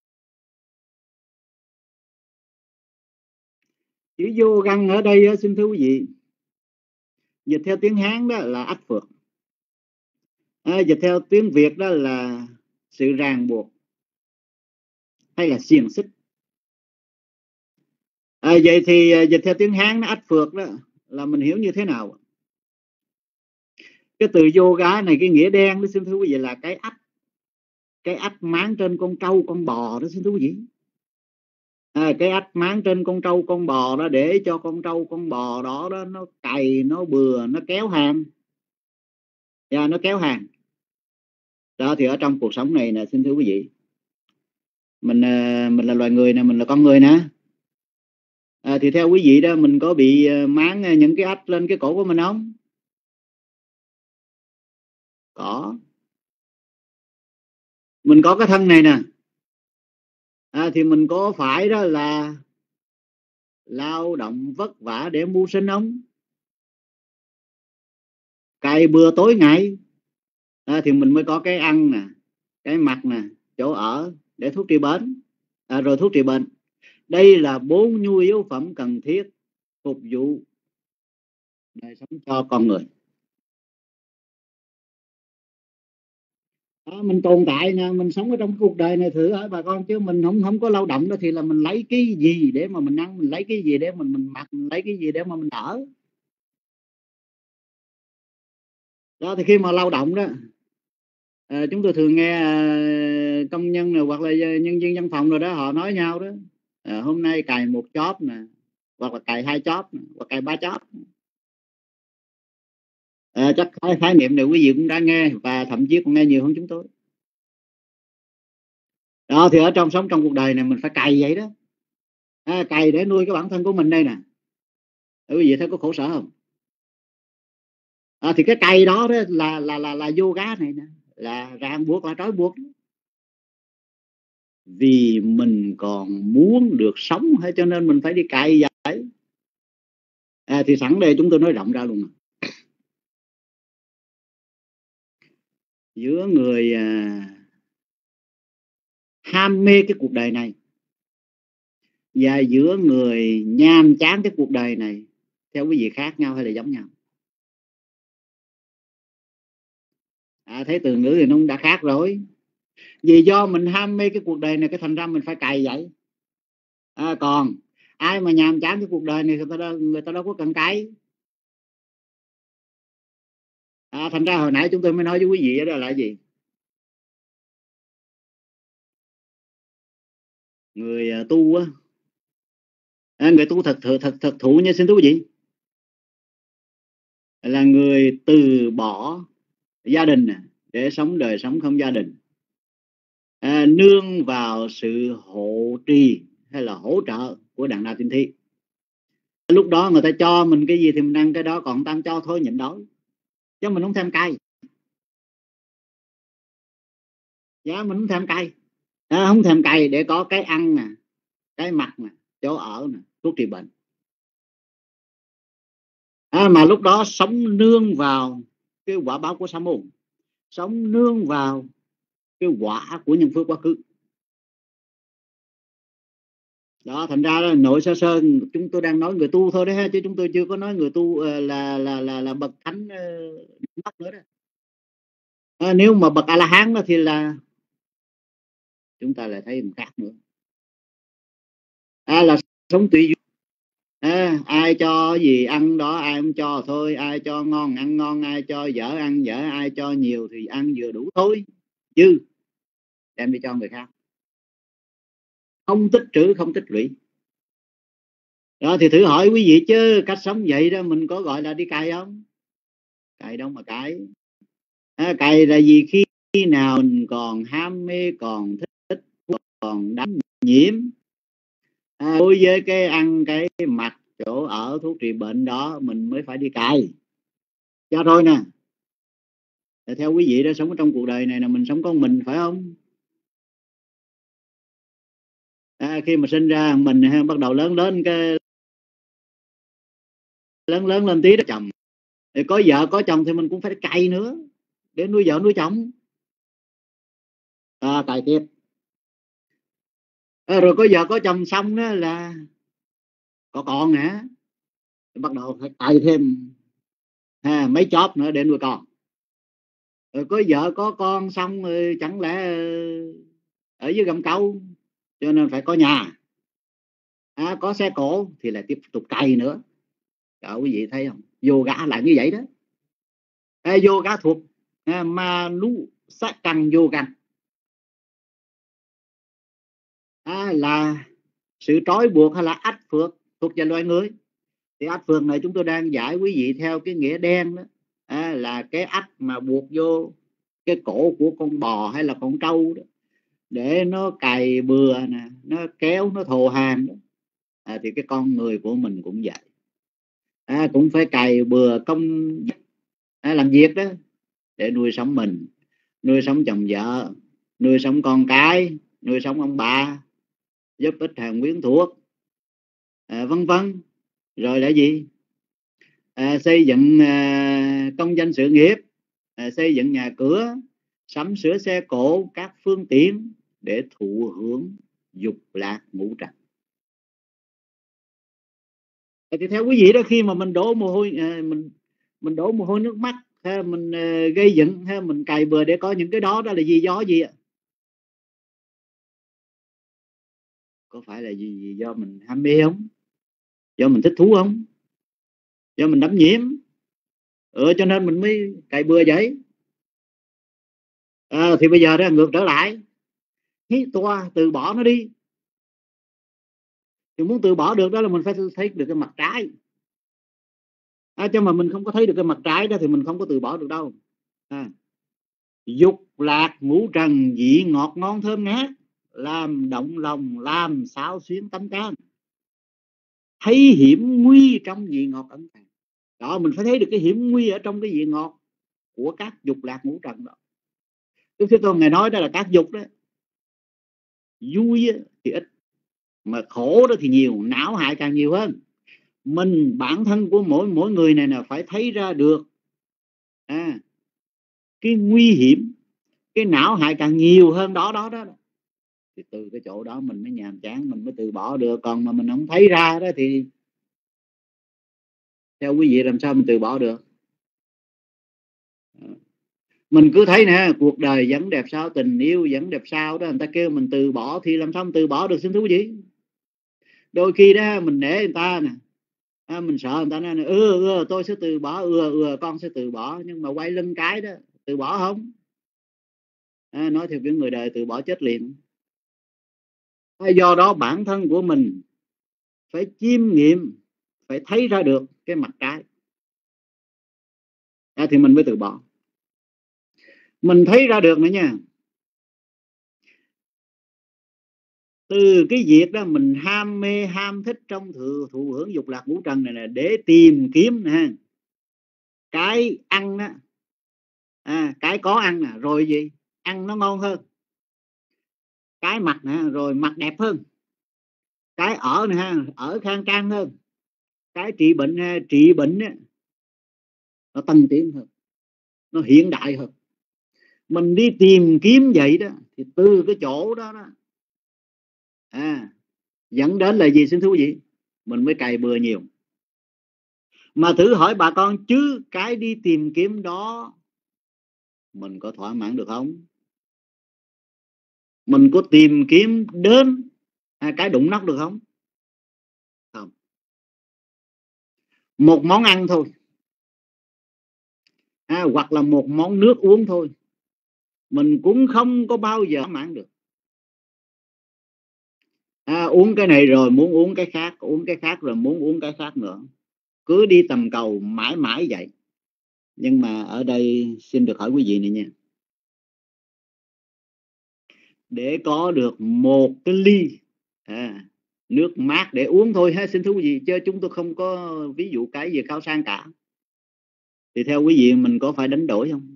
Chữ vô găng ở đây đó, xin thưa quý vị, dịch theo tiếng Hán đó là ách phược, à, dịch theo tiếng Việt đó là sự ràng buộc hay là xiềng xích. À, vậy thì dịch theo tiếng Hán nó ách phược đó là mình hiểu như thế nào? Cái từ yoga này cái nghĩa đen đó xin thưa quý vị là cái ách, cái ách máng trên con trâu con bò đó xin thưa quý vị. À, cái ách máng trên con trâu con bò đó để cho con trâu con bò đó, đó nó cày nó bừa nó kéo hàng, yeah, nó kéo hàng đó. Thì ở trong cuộc sống này nè xin thưa quý vị, mình mình là loài người nè, mình là con người nè, à, thì theo quý vị đó mình có bị máng những cái ách lên cái cổ của mình không? Có. Mình có cái thân này nè, à, thì mình có phải đó là lao động vất vả để mưu sinh không? Cày bừa tối ngày, à, thì mình mới có cái ăn nè, cái mặc nè, chỗ ở để thuốc trị bệnh, à, rồi thuốc trị bệnh. Đây là bốn nhu yếu phẩm cần thiết phục vụ đời sống cho con người. À, mình tồn tại nè, mình sống ở trong cuộc đời này, thử hỏi bà con, chứ mình không không có lao động đó thì là mình lấy cái gì để mà mình ăn, mình lấy cái gì để mình mình mặc, mình lấy cái gì để mà mình ở. Đó thì khi mà lao động đó, à, chúng tôi thường nghe à, công nhân này, hoặc là nhân viên văn phòng rồi đó, họ nói nhau đó, à, hôm nay cài một job nè, hoặc là cài hai job nè, hoặc cài ba job. À, chắc khái, khái niệm này quý vị cũng đã nghe và thậm chí còn nghe nhiều hơn chúng tôi. Đó thì ở trong sống trong cuộc đời này mình phải cày vậy đó, à, cày để nuôi cái bản thân của mình đây nè. Quý vị thấy có khổ sở không? À, thì cái cày đó, đó là là là là yoga này nè, là ràng buộc, là trói buộc. Vì mình còn muốn được sống hay cho nên mình phải đi cày vậy. À, thì sẵn đây chúng tôi nói rộng ra luôn. Giữa người à, ham mê cái cuộc đời này và giữa người nhàm chán cái cuộc đời này, theo quý vị khác nhau hay là giống nhau? À, thấy từ ngữ thì nó đã khác rồi. Vì do mình ham mê cái cuộc đời này, cái thành ra mình phải cày vậy. À, còn ai mà nhàm chán cái cuộc đời này, người ta đâu, người ta đâu có cần cày. À, thành ra hồi nãy chúng tôi mới nói với quý vị đó là gì? Người uh, tu á, à, người tu thật thật thật thật thụ nha xin thú vị, là người từ bỏ gia đình để sống đời sống không gia đình, à, nương vào sự hộ trì hay là hỗ trợ của Đặng Na Tiên Thi. Lúc đó người ta cho mình cái gì thì mình ăn cái đó, còn ta cho thôi nhịn đói, chứ mình không thèm cay. Dạ, mình không thèm cay, à, không thèm cay để có cái ăn nè, cái mặc nè, chỗ ở nè, thuốc trị bệnh. À, mà lúc đó sống nương vào cái quả báo của sa môn, sống nương vào cái quả của nhân phước quá khứ. Đó, thành ra đó, nội sơ sơ chúng tôi đang nói người tu thôi đấy ha, chứ chúng tôi chưa có nói người tu uh, là là là là bậc thánh uh, nữa đó. À, nếu mà bậc A La Hán đó thì là chúng ta lại thấy một khác nữa. À, là sống tùy duyên. À, ai cho gì ăn đó ai cũng cho thôi, ai cho ngon ăn ngon, ai cho dở ăn dở, ai cho nhiều thì ăn vừa đủ thôi, chứ đem đi cho người khác, không tích trữ không tích lũy. Đó thì thử hỏi quý vị chứ cách sống vậy đó mình có gọi là đi cày không? Cày đâu mà cày. À, cày là gì? Khi, khi nào mình còn ham mê, còn thích, thích còn đắm nhiễm à, đối với cái ăn, cái mặc, chỗ ở, thuốc trị bệnh đó, mình mới phải đi cày cho thôi nè. Theo quý vị đó, sống ở trong cuộc đời này là mình sống con mình, phải không? À, khi mà sinh ra mình ha, bắt đầu lớn lớn cái lớn lớn lên tí đó chồng, thì có vợ có chồng thì mình cũng phải cày nữa để nuôi vợ nuôi chồng, à, cày tiếp. À, rồi có vợ có chồng xong đó là có con nữa, bắt đầu phải cày thêm ha, mấy chóp nữa để nuôi con. Rồi có vợ có con xong rồi chẳng lẽ ở dưới gầm cầu, cho nên phải có nhà, à, có xe cổ thì lại tiếp tục cày nữa. Đó, quý vị thấy không? Yoga là như vậy đó. À, yoga thuộc à, Manu sát căng yoga, à, là sự trói buộc hay là ách phược thuộc về loài người. Thì ách phược này chúng tôi đang giải quý vị theo cái nghĩa đen đó, à, là cái ách mà buộc vô cái cổ của con bò hay là con trâu đó, để nó cày bừa nè, nó kéo, nó thồ hàng đó. À, thì cái con người của mình cũng vậy, à, cũng phải cày bừa công à, làm việc đó để nuôi sống mình, nuôi sống chồng vợ, nuôi sống con cái, nuôi sống ông bà, giúp ích hàng quyến thuộc, à, vân vân. Rồi là gì? À, xây dựng à, công danh sự nghiệp, à, xây dựng nhà cửa, sắm sửa xe cộ, các phương tiện để thụ hưởng dục lạc ngũ trần. Thì theo quý vị đó, khi mà mình đổ mồ hôi à, mình mình đổ mồ hôi nước mắt ha, mình à, gây dựng ha, mình cày bừa để có những cái đó, đó là gì, do gì ạ? Có phải là gì do mình ham mê không? Do mình thích thú không? Do mình đắm nhiễm, ừ, cho nên mình mới cày bừa vậy. À, thì bây giờ đó ngược trở lại, hí toa từ bỏ nó đi. Thì muốn từ bỏ được đó là mình phải thấy được cái mặt trái, à, chứ mà mình không có thấy được cái mặt trái đó thì mình không có từ bỏ được đâu. À, dục lạc ngũ trần vị ngọt ngon thơm ngát, làm động lòng, làm xáo xuyến tâm can, thấy hiểm nguy trong vị ngọt ẩn tàng. Đó, mình phải thấy được cái hiểm nguy ở trong cái vị ngọt của các dục lạc ngũ trần đó. Đức Thế Tôn ngài nói đó là các dục đó, vui thì ít mà khổ đó thì nhiều, não hại càng nhiều hơn. Mình bản thân của mỗi mỗi người này là phải thấy ra được à, cái nguy hiểm, cái não hại càng nhiều hơn đó đó đó. Thì từ cái chỗ đó mình mới nhàm chán, mình mới từ bỏ được. Còn mà mình không thấy ra đó thì theo quý vị làm sao mình từ bỏ được? Mình cứ thấy nè, cuộc đời vẫn đẹp sao, tình yêu vẫn đẹp sao đó, người ta kêu mình từ bỏ thì làm sao mình từ bỏ được, xin thưa quý vị? Đôi khi đó mình nể người ta nè, à, mình sợ người ta nói ừ, ừ tôi sẽ từ bỏ, ừ, ừ con sẽ từ bỏ, nhưng mà quay lưng cái đó từ bỏ không? À, nói theo kiểu người đời từ bỏ chết liền. À, do đó bản thân của mình phải chiêm nghiệm, phải thấy ra được cái mặt trái, à, thì mình mới từ bỏ. Mình thấy ra được nữa nha, từ cái việc đó mình ham mê ham thích trong thụ, thụ hưởng dục lạc ngũ trần này nè, để tìm kiếm nè cái ăn đó, à, cái có ăn nè, rồi gì ăn nó ngon hơn, cái mặc nè rồi mặc đẹp hơn, cái ở nè ở khang trang hơn, cái trị bệnh trị bệnh nó tân tiến hơn, nó hiện đại hơn. Mình đi tìm kiếm vậy đó, thì từ cái chỗ đó đó à, dẫn đến là gì, xin thưa quý vị? Mình mới cày bừa nhiều. Mà thử hỏi bà con chứ cái đi tìm kiếm đó mình có thỏa mãn được không? Mình có tìm kiếm đến à, cái đụng nóc được không? Không. Một món ăn thôi, à, hoặc là một món nước uống thôi, mình cũng không có bao giờ thỏa mãn được. À, uống cái này rồi muốn uống cái khác, uống cái khác rồi muốn uống cái khác nữa, cứ đi tầm cầu mãi mãi vậy. Nhưng mà ở đây xin được hỏi quý vị này nha, để có được một cái ly à, nước mát để uống thôi ha, xin thưa quý vị, chứ chúng tôi không có ví dụ cái gì cao sang cả, thì theo quý vị mình có phải đánh đổi không?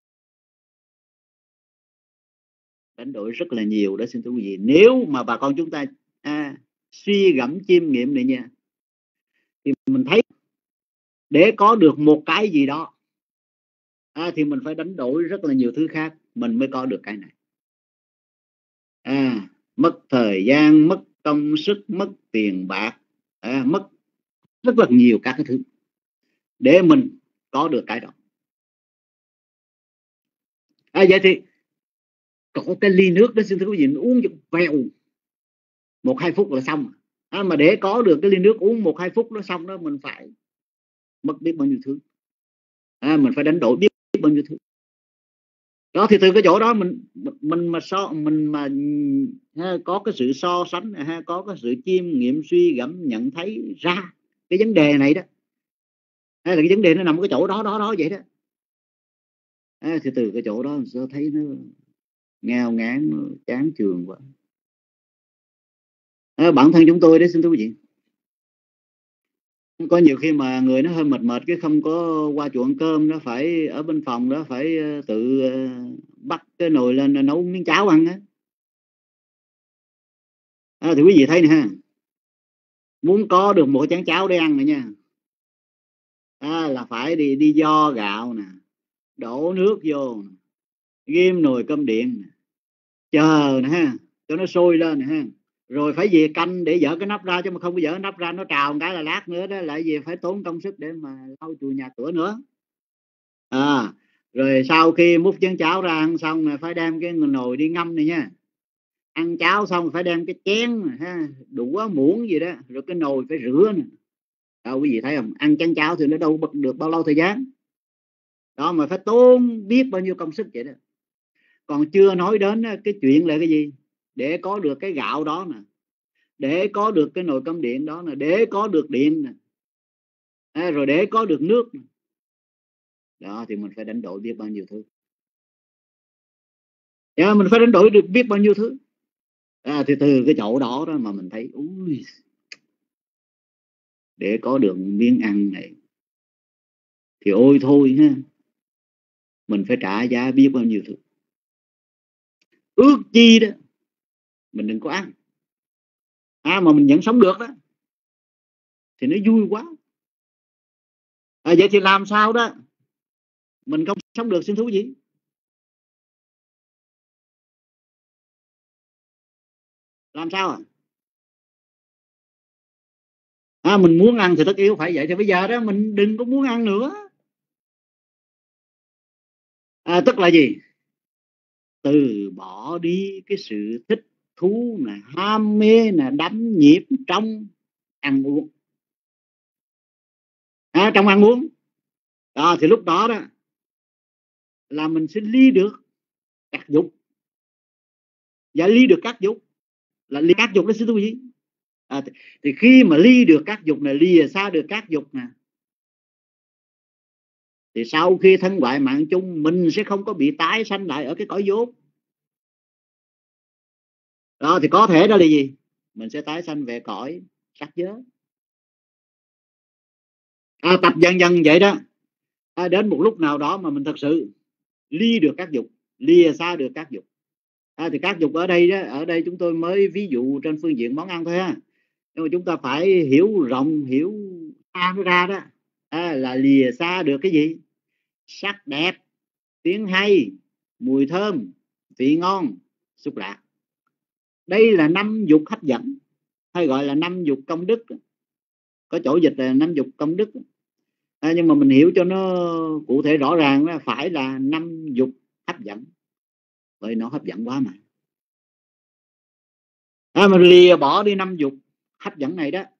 Đánh đổi rất là nhiều đó, xin thưa quý vị. Nếu mà bà con chúng ta à, suy gẫm chiêm nghiệm này nha, thì mình thấy để có được một cái gì đó à, thì mình phải đánh đổi rất là nhiều thứ khác mình mới có được cái này. À, mất thời gian, mất công sức, mất tiền bạc, à, mất rất là nhiều các cái thứ để mình có được cái đó. À, vậy thì có cái ly nước đó, xin thưa quý vị, uống vèo một hai phút là xong. À, mà để có được cái ly nước uống một hai phút nó xong đó, mình phải mất biết bao nhiêu thứ, à, mình phải đánh đổi biết bao nhiêu thứ đó. Thì từ cái chỗ đó mình mình mà so mình mà ha, có cái sự so sánh ha, có cái sự chiêm nghiệm suy gẫm nhận thấy ra cái vấn đề này đó, hay là cái vấn đề nó nằm ở cái chỗ đó đó đó vậy đó, à, thì từ cái chỗ đó sẽ thấy nó ngao ngán, nó chán chường quá. À, bản thân chúng tôi đấy, xin thưa quý vị, có nhiều khi mà người nó hơi mệt mệt cái không có qua chỗ ăn cơm, nó phải ở bên phòng đó phải tự bắt cái nồi lên nấu miếng cháo ăn á. À, thì quý vị thấy nè ha, muốn có được một chén cháo để ăn này nha, à, là phải đi đi vo gạo nè, đổ nước vô, ghim nồi cơm điện, chờ nè ha, cho nó sôi lên nè ha, rồi phải về canh để dỡ cái nắp ra, chứ mà không có dỡ nắp ra nó trào một cái là lát nữa đó lại về phải tốn công sức để mà lau chùi nhà cửa nữa. À, rồi sau khi múc chén cháo ra ăn xong là phải đem cái nồi đi ngâm này nha, ăn cháo xong phải đem cái chén ha, đũa muỗng gì đó, rồi cái nồi phải rửa nè. À, quý vị thấy không, ăn chén cháo thì nó đâu bật được bao lâu thời gian đó, mà phải tốn biết bao nhiêu công sức vậy đó. Còn chưa nói đến cái chuyện là cái gì, để có được cái gạo đó nè, để có được cái nồi cơm điện đó nè, để có được điện nè, à, rồi để có được nước nè. Đó thì mình phải đánh đổi biết bao nhiêu thứ, à, mình phải đánh đổi được biết bao nhiêu thứ. À, thì từ cái chỗ đó đó mà mình thấy ui, để có được miếng ăn này thì ôi thôi ha, mình phải trả giá biết bao nhiêu thứ. Ước chi đó mình đừng có ăn, à, mà mình vẫn sống được đó thì nó vui quá. À, vậy thì làm sao đó mình không sống được, xin thú gì? Làm sao à? À, mình muốn ăn thì tất yếu phải vậy, thì bây giờ đó mình đừng có muốn ăn nữa. À, tức là gì? Từ bỏ đi cái sự thích thú nè, ham mê nè, đắm nhiễm trong ăn uống, à, trong ăn uống đó, thì lúc đó đó là mình sẽ ly được các dục. Và ly được các dục là ly các dục đó, xin thú gì? À, thì, thì khi mà ly được các dục này, lìa xa được các dục nè, thì sau khi thân ngoại mạng chung mình sẽ không có bị tái sanh lại ở cái cõi vô. Đó thì có thể đó là gì? Mình sẽ tái sanh về cõi sắc giới. À, tập dần dần vậy đó, à, đến một lúc nào đó mà mình thật sự ly được các dục, lìa xa được các dục. À, thì các dục ở đây đó, ở đây chúng tôi mới ví dụ trên phương diện món ăn thôi ha, nhưng mà chúng ta phải hiểu rộng, hiểu xa nó ra đó, à, là lìa xa được cái gì? Sắc đẹp, tiếng hay, mùi thơm, vị ngon, xúc lạc. Đây là năm dục hấp dẫn, hay gọi là năm dục công đức, có chỗ dịch là năm dục công đức. À, nhưng mà mình hiểu cho nó cụ thể rõ ràng là phải là năm dục hấp dẫn, bởi nó hấp dẫn quá mà. À, mình lìa bỏ đi năm dục hấp dẫn này đó,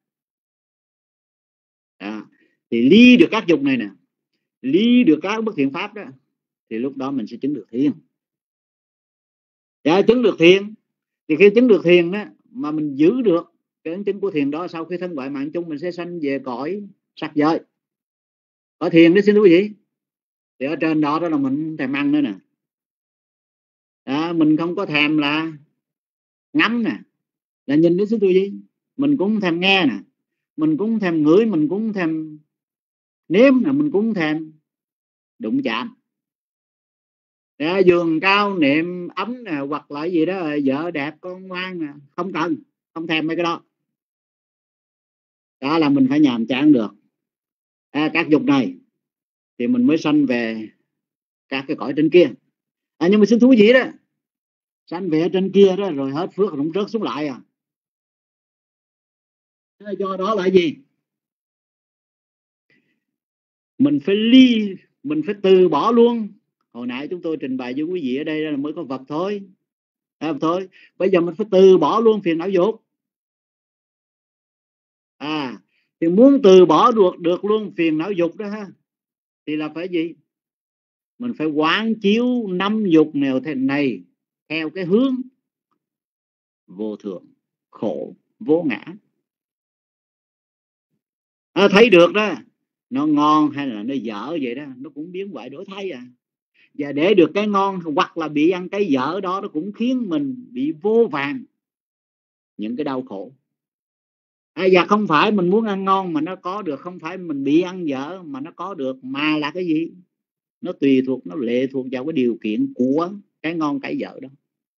à, thì ly được các dục này nè, ly được các bất thiện pháp đó, thì lúc đó mình sẽ chứng được thiền. Dạ, chứng được thiền thì khi chứng được thiền đó mà mình giữ được cái ấn chứng của thiền đó, sau khi thân ngoại mạng chung mình sẽ sanh về cõi sắc giới, cõi thiền đó, xin quý vị. thì ở trên đó đó là mình không thèm ăn nữa nè. Đó, mình không có thèm là ngắm nè, là nhìn đến xứ tu gì, mình cũng thèm nghe nè, mình cũng thèm ngửi, mình cũng thèm nếm nè, mình cũng thèm đụng chạm. Đó, giường cao niệm ấm nè, hoặc là gì đó, vợ đẹp con ngoan nè, không cần, không thèm mấy cái đó. Đó là mình phải nhàm chán được à, các dục này thì mình mới sanh về các cái cõi trên kia. À, nhưng mà xin thú gì đó, sanh về trên kia đó rồi hết phước cũng rớt xuống lại à. Do đó là gì? Mình phải ly, mình phải từ bỏ luôn. Hồi nãy chúng tôi trình bày với quý vị ở đây là mới có vật thôi à, thôi bây giờ mình phải từ bỏ luôn phiền não dục. À, thì muốn từ bỏ được được luôn phiền não dục đó ha, thì là phải gì? Mình phải quán chiếu năm dục nèo thế này theo cái hướng vô thường, khổ, vô ngã. À, thấy được đó, nó ngon hay là nó dở vậy đó, nó cũng biến hoại đổi thay à. Và để được cái ngon hoặc là bị ăn cái dở đó, nó cũng khiến mình bị vô vàn những cái đau khổ. À, và không phải mình muốn ăn ngon mà nó có được, không phải mình bị ăn dở mà nó có được, mà là cái gì? Nó tùy thuộc, nó lệ thuộc vào cái điều kiện của cái ngon cái dở đó.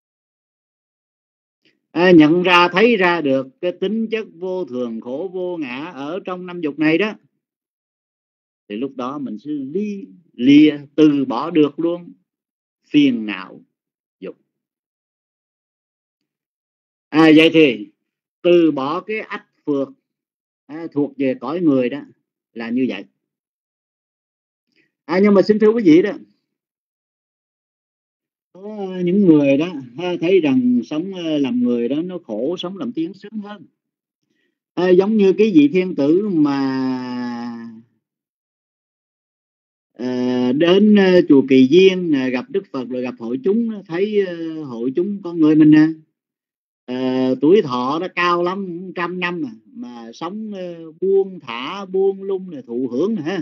À, nhận ra thấy ra được cái tính chất vô thường, khổ, vô ngã ở trong năm dục này đó, thì lúc đó mình sẽ ly lìa từ bỏ được luôn phiền não dục. À, vậy thì từ bỏ cái ách phược à, thuộc về cõi người đó là như vậy. À, nhưng mà xin thưa quý vị đó, có những người đó thấy rằng sống làm người đó nó khổ, sống làm tiên sướng hơn. À, giống như cái vị thiên tử mà à, đến uh, chùa Kỳ Viên uh, gặp Đức Phật rồi gặp hội chúng, thấy uh, hội chúng con người mình nè, uh, tuổi thọ nó cao lắm, trăm năm mà, mà sống uh, buông thả buông lung là thụ hưởng ha.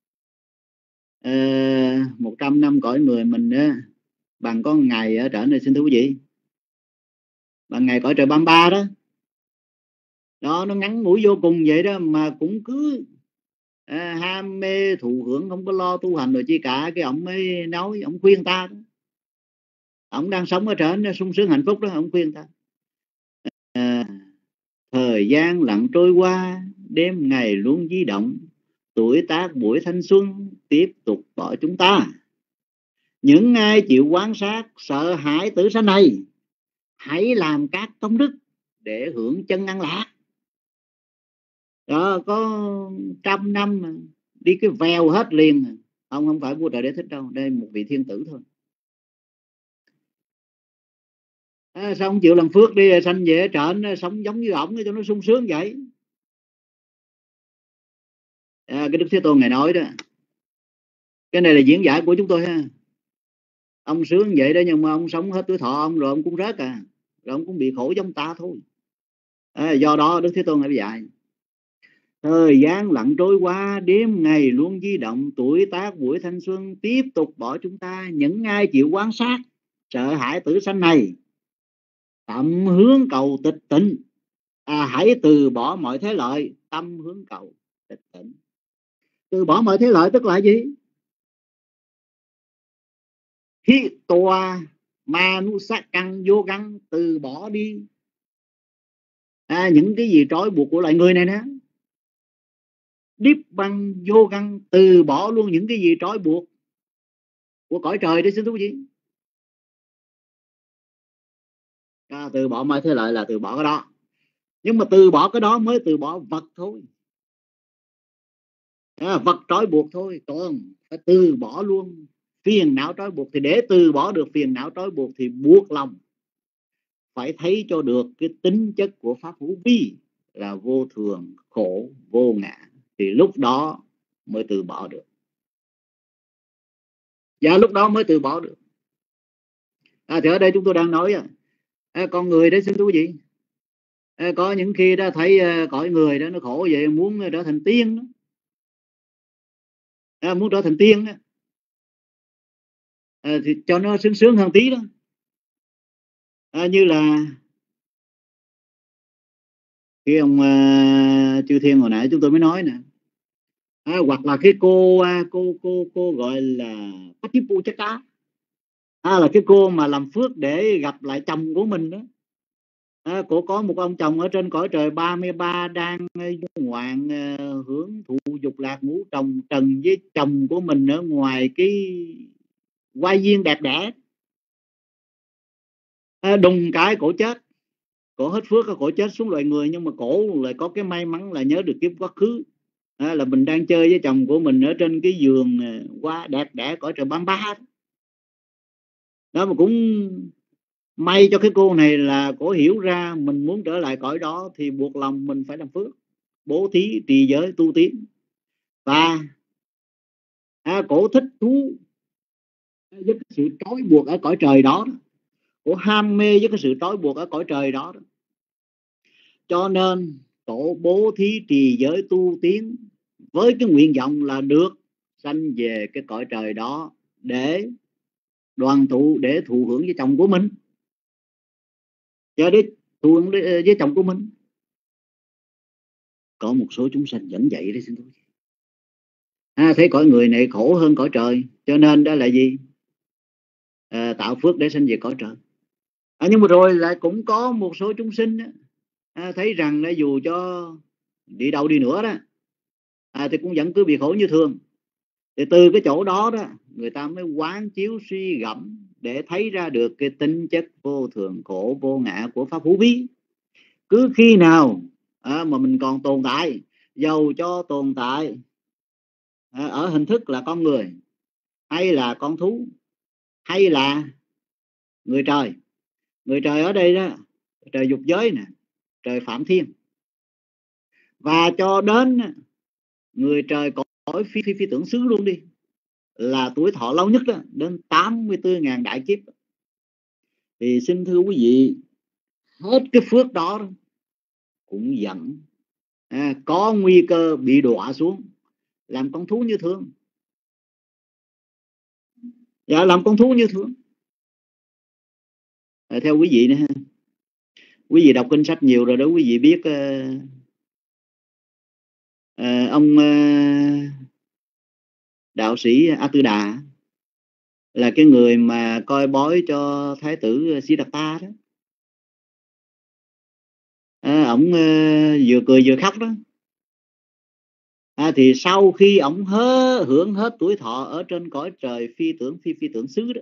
Uh, một trăm năm cõi người mình uh, bằng có ngày ở trở này, xin thưa quý vị, bằng ngày cõi trời ba mươi ba đó. Đó, nó ngắn ngủi vô cùng vậy đó, mà cũng cứ à, ham mê thụ hưởng, không có lo tu hành rồi chi cả. Cái ông mới nói, ông khuyên ta đó, ông đang sống ở trên sung sướng hạnh phúc đó, ông khuyên ta à, thời gian lặng trôi qua, đêm ngày luôn di động, tuổi tác buổi thanh xuân tiếp tục bỏ chúng ta. Những ai chịu quan sát sợ hãi tử sanh này, hãy làm các công đức để hưởng chân an lạc. Đó, có trăm năm mà đi cái vèo hết liền. Ông không phải vua Trời Đế Thích đâu, đây một vị thiên tử thôi. À, sao không chịu làm phước đi, sanh về trển sống giống như ổng cho nó sung sướng vậy. À, cái Đức Thế Tôn ngài nói đó, cái này là diễn giải của chúng tôi ha. Ông sướng vậy đó, nhưng mà ông sống hết tuổi thọ ông rồi ông cũng rớt à, rồi ông cũng bị khổ giống ta thôi. À, do đó Đức Thế Tôn ngài dạy thời gian lặng trôi qua, đêm ngày luôn di động, tuổi tác buổi thanh xuân tiếp tục bỏ chúng ta. Những ai chịu quan sát sợ hãi tử sanh này, tâm hướng cầu tịch tịnh, à, hãy từ bỏ mọi thế lợi, tâm hướng cầu tịch tịnh. Từ bỏ mọi thế lợi tức là gì? Hi tòa ma nu sát căn vô găng, từ bỏ đi à, những cái gì trói buộc của loài người này nè. Điếp băng vô găng, từ bỏ luôn những cái gì trói buộc của cõi trời đấy, xin thú vị. À, từ bỏ mọi thế lợi là từ bỏ cái đó. Nhưng mà từ bỏ cái đó mới từ bỏ vật thôi à, vật trói buộc thôi. Còn phải từ bỏ luôn phiền não trói buộc. Thì để từ bỏ được phiền não trói buộc thì buộc lòng phải thấy cho được cái tính chất của pháp hữu vi là vô thường, khổ, vô ngã, thì lúc đó mới từ bỏ được. Và lúc đó mới từ bỏ được. À, thì ở đây chúng tôi đang nói à, con người đấy, xin thú vị, à, có những khi đó thấy à, cõi người đó nó khổ vậy, muốn trở thành tiên đó. À, muốn trở thành tiên đó. à, thì cho nó sướng sướng hơn tí đó. À, như là khi ông uh, Chư Thiên hồi nãy chúng tôi mới nói nè, à, hoặc là cái cô cô cô cô gọi là Patipujaka, à, là cái cô mà làm phước để gặp lại chồng của mình đó. À, cô có một ông chồng ở trên cõi trời ba mươi ba đang ngoạn uh, hưởng thụ dục lạc ngũ trồng trần với chồng của mình ở ngoài cái hoa viên đẹp đẽ. À, đùng cái cổ chết, cổ hết phước, cổ chết xuống loài người, nhưng mà cổ lại có cái may mắn là nhớ được kiếp quá khứ. À, là mình đang chơi với chồng của mình ở trên cái giường hoa đẹp đẽ cõi trời Bamba đó, mà cũng may cho cái cô này là cổ hiểu ra mình muốn trở lại cõi đó thì buộc lòng mình phải làm phước, bố thí, trì giới, tu tiến. Và à, cổ thích thú với cái sự trói buộc ở cõi trời đó, đó. Cổ ham mê với cái sự trói buộc ở cõi trời đó, đó. Cho nên cổ bố thí, trì giới, tu tiến với cái nguyện vọng là được sanh về cái cõi trời đó để đoàn tụ, để thụ hưởng với chồng của mình, cho để thụ hưởng với chồng của mình. Có một số chúng sanh vẫn vậy đấy, xin thưa. À, thấy cõi người này khổ hơn cõi trời, cho nên đó là gì? À, tạo phước để sanh về cõi trời. À, nhưng mà rồi lại cũng có một số chúng sinh đó, à, thấy rằng là dù cho đi đâu đi nữa đó, à, thì cũng vẫn cứ bị khổ như thường. Thì từ cái chỗ đó đó người ta mới quán chiếu suy gẫm để thấy ra được cái tính chất vô thường khổ vô ngã của pháp hữu vi. Cứ khi nào à, mà mình còn tồn tại, dầu cho tồn tại à, ở hình thức là con người, hay là con thú, hay là người trời. Người trời ở đây đó, trời dục giới nè, trời phạm thiên, và cho đến người trời cõi phi, phi, phi tưởng xứ luôn đi, là tuổi thọ lâu nhất đó, đến tám mươi tư ngàn đại kiếp. Thì xin thưa quý vị, hết cái phước đó cũng vẫn à, có nguy cơ bị đọa xuống làm con thú như thường. Dạ, làm con thú như thường. À, theo quý vị nữa ha, quý vị đọc kinh sách nhiều rồi đó, quý vị biết uh, uh, ông uh, đạo sĩ A Tư Đà là cái người mà coi bói cho thái tử Siddhartha đó. À, ổng uh, vừa cười vừa khóc đó. À, thì sau khi ổng hơ, hưởng hết tuổi thọ ở trên cõi trời phi tưởng phi phi tưởng xứ đó,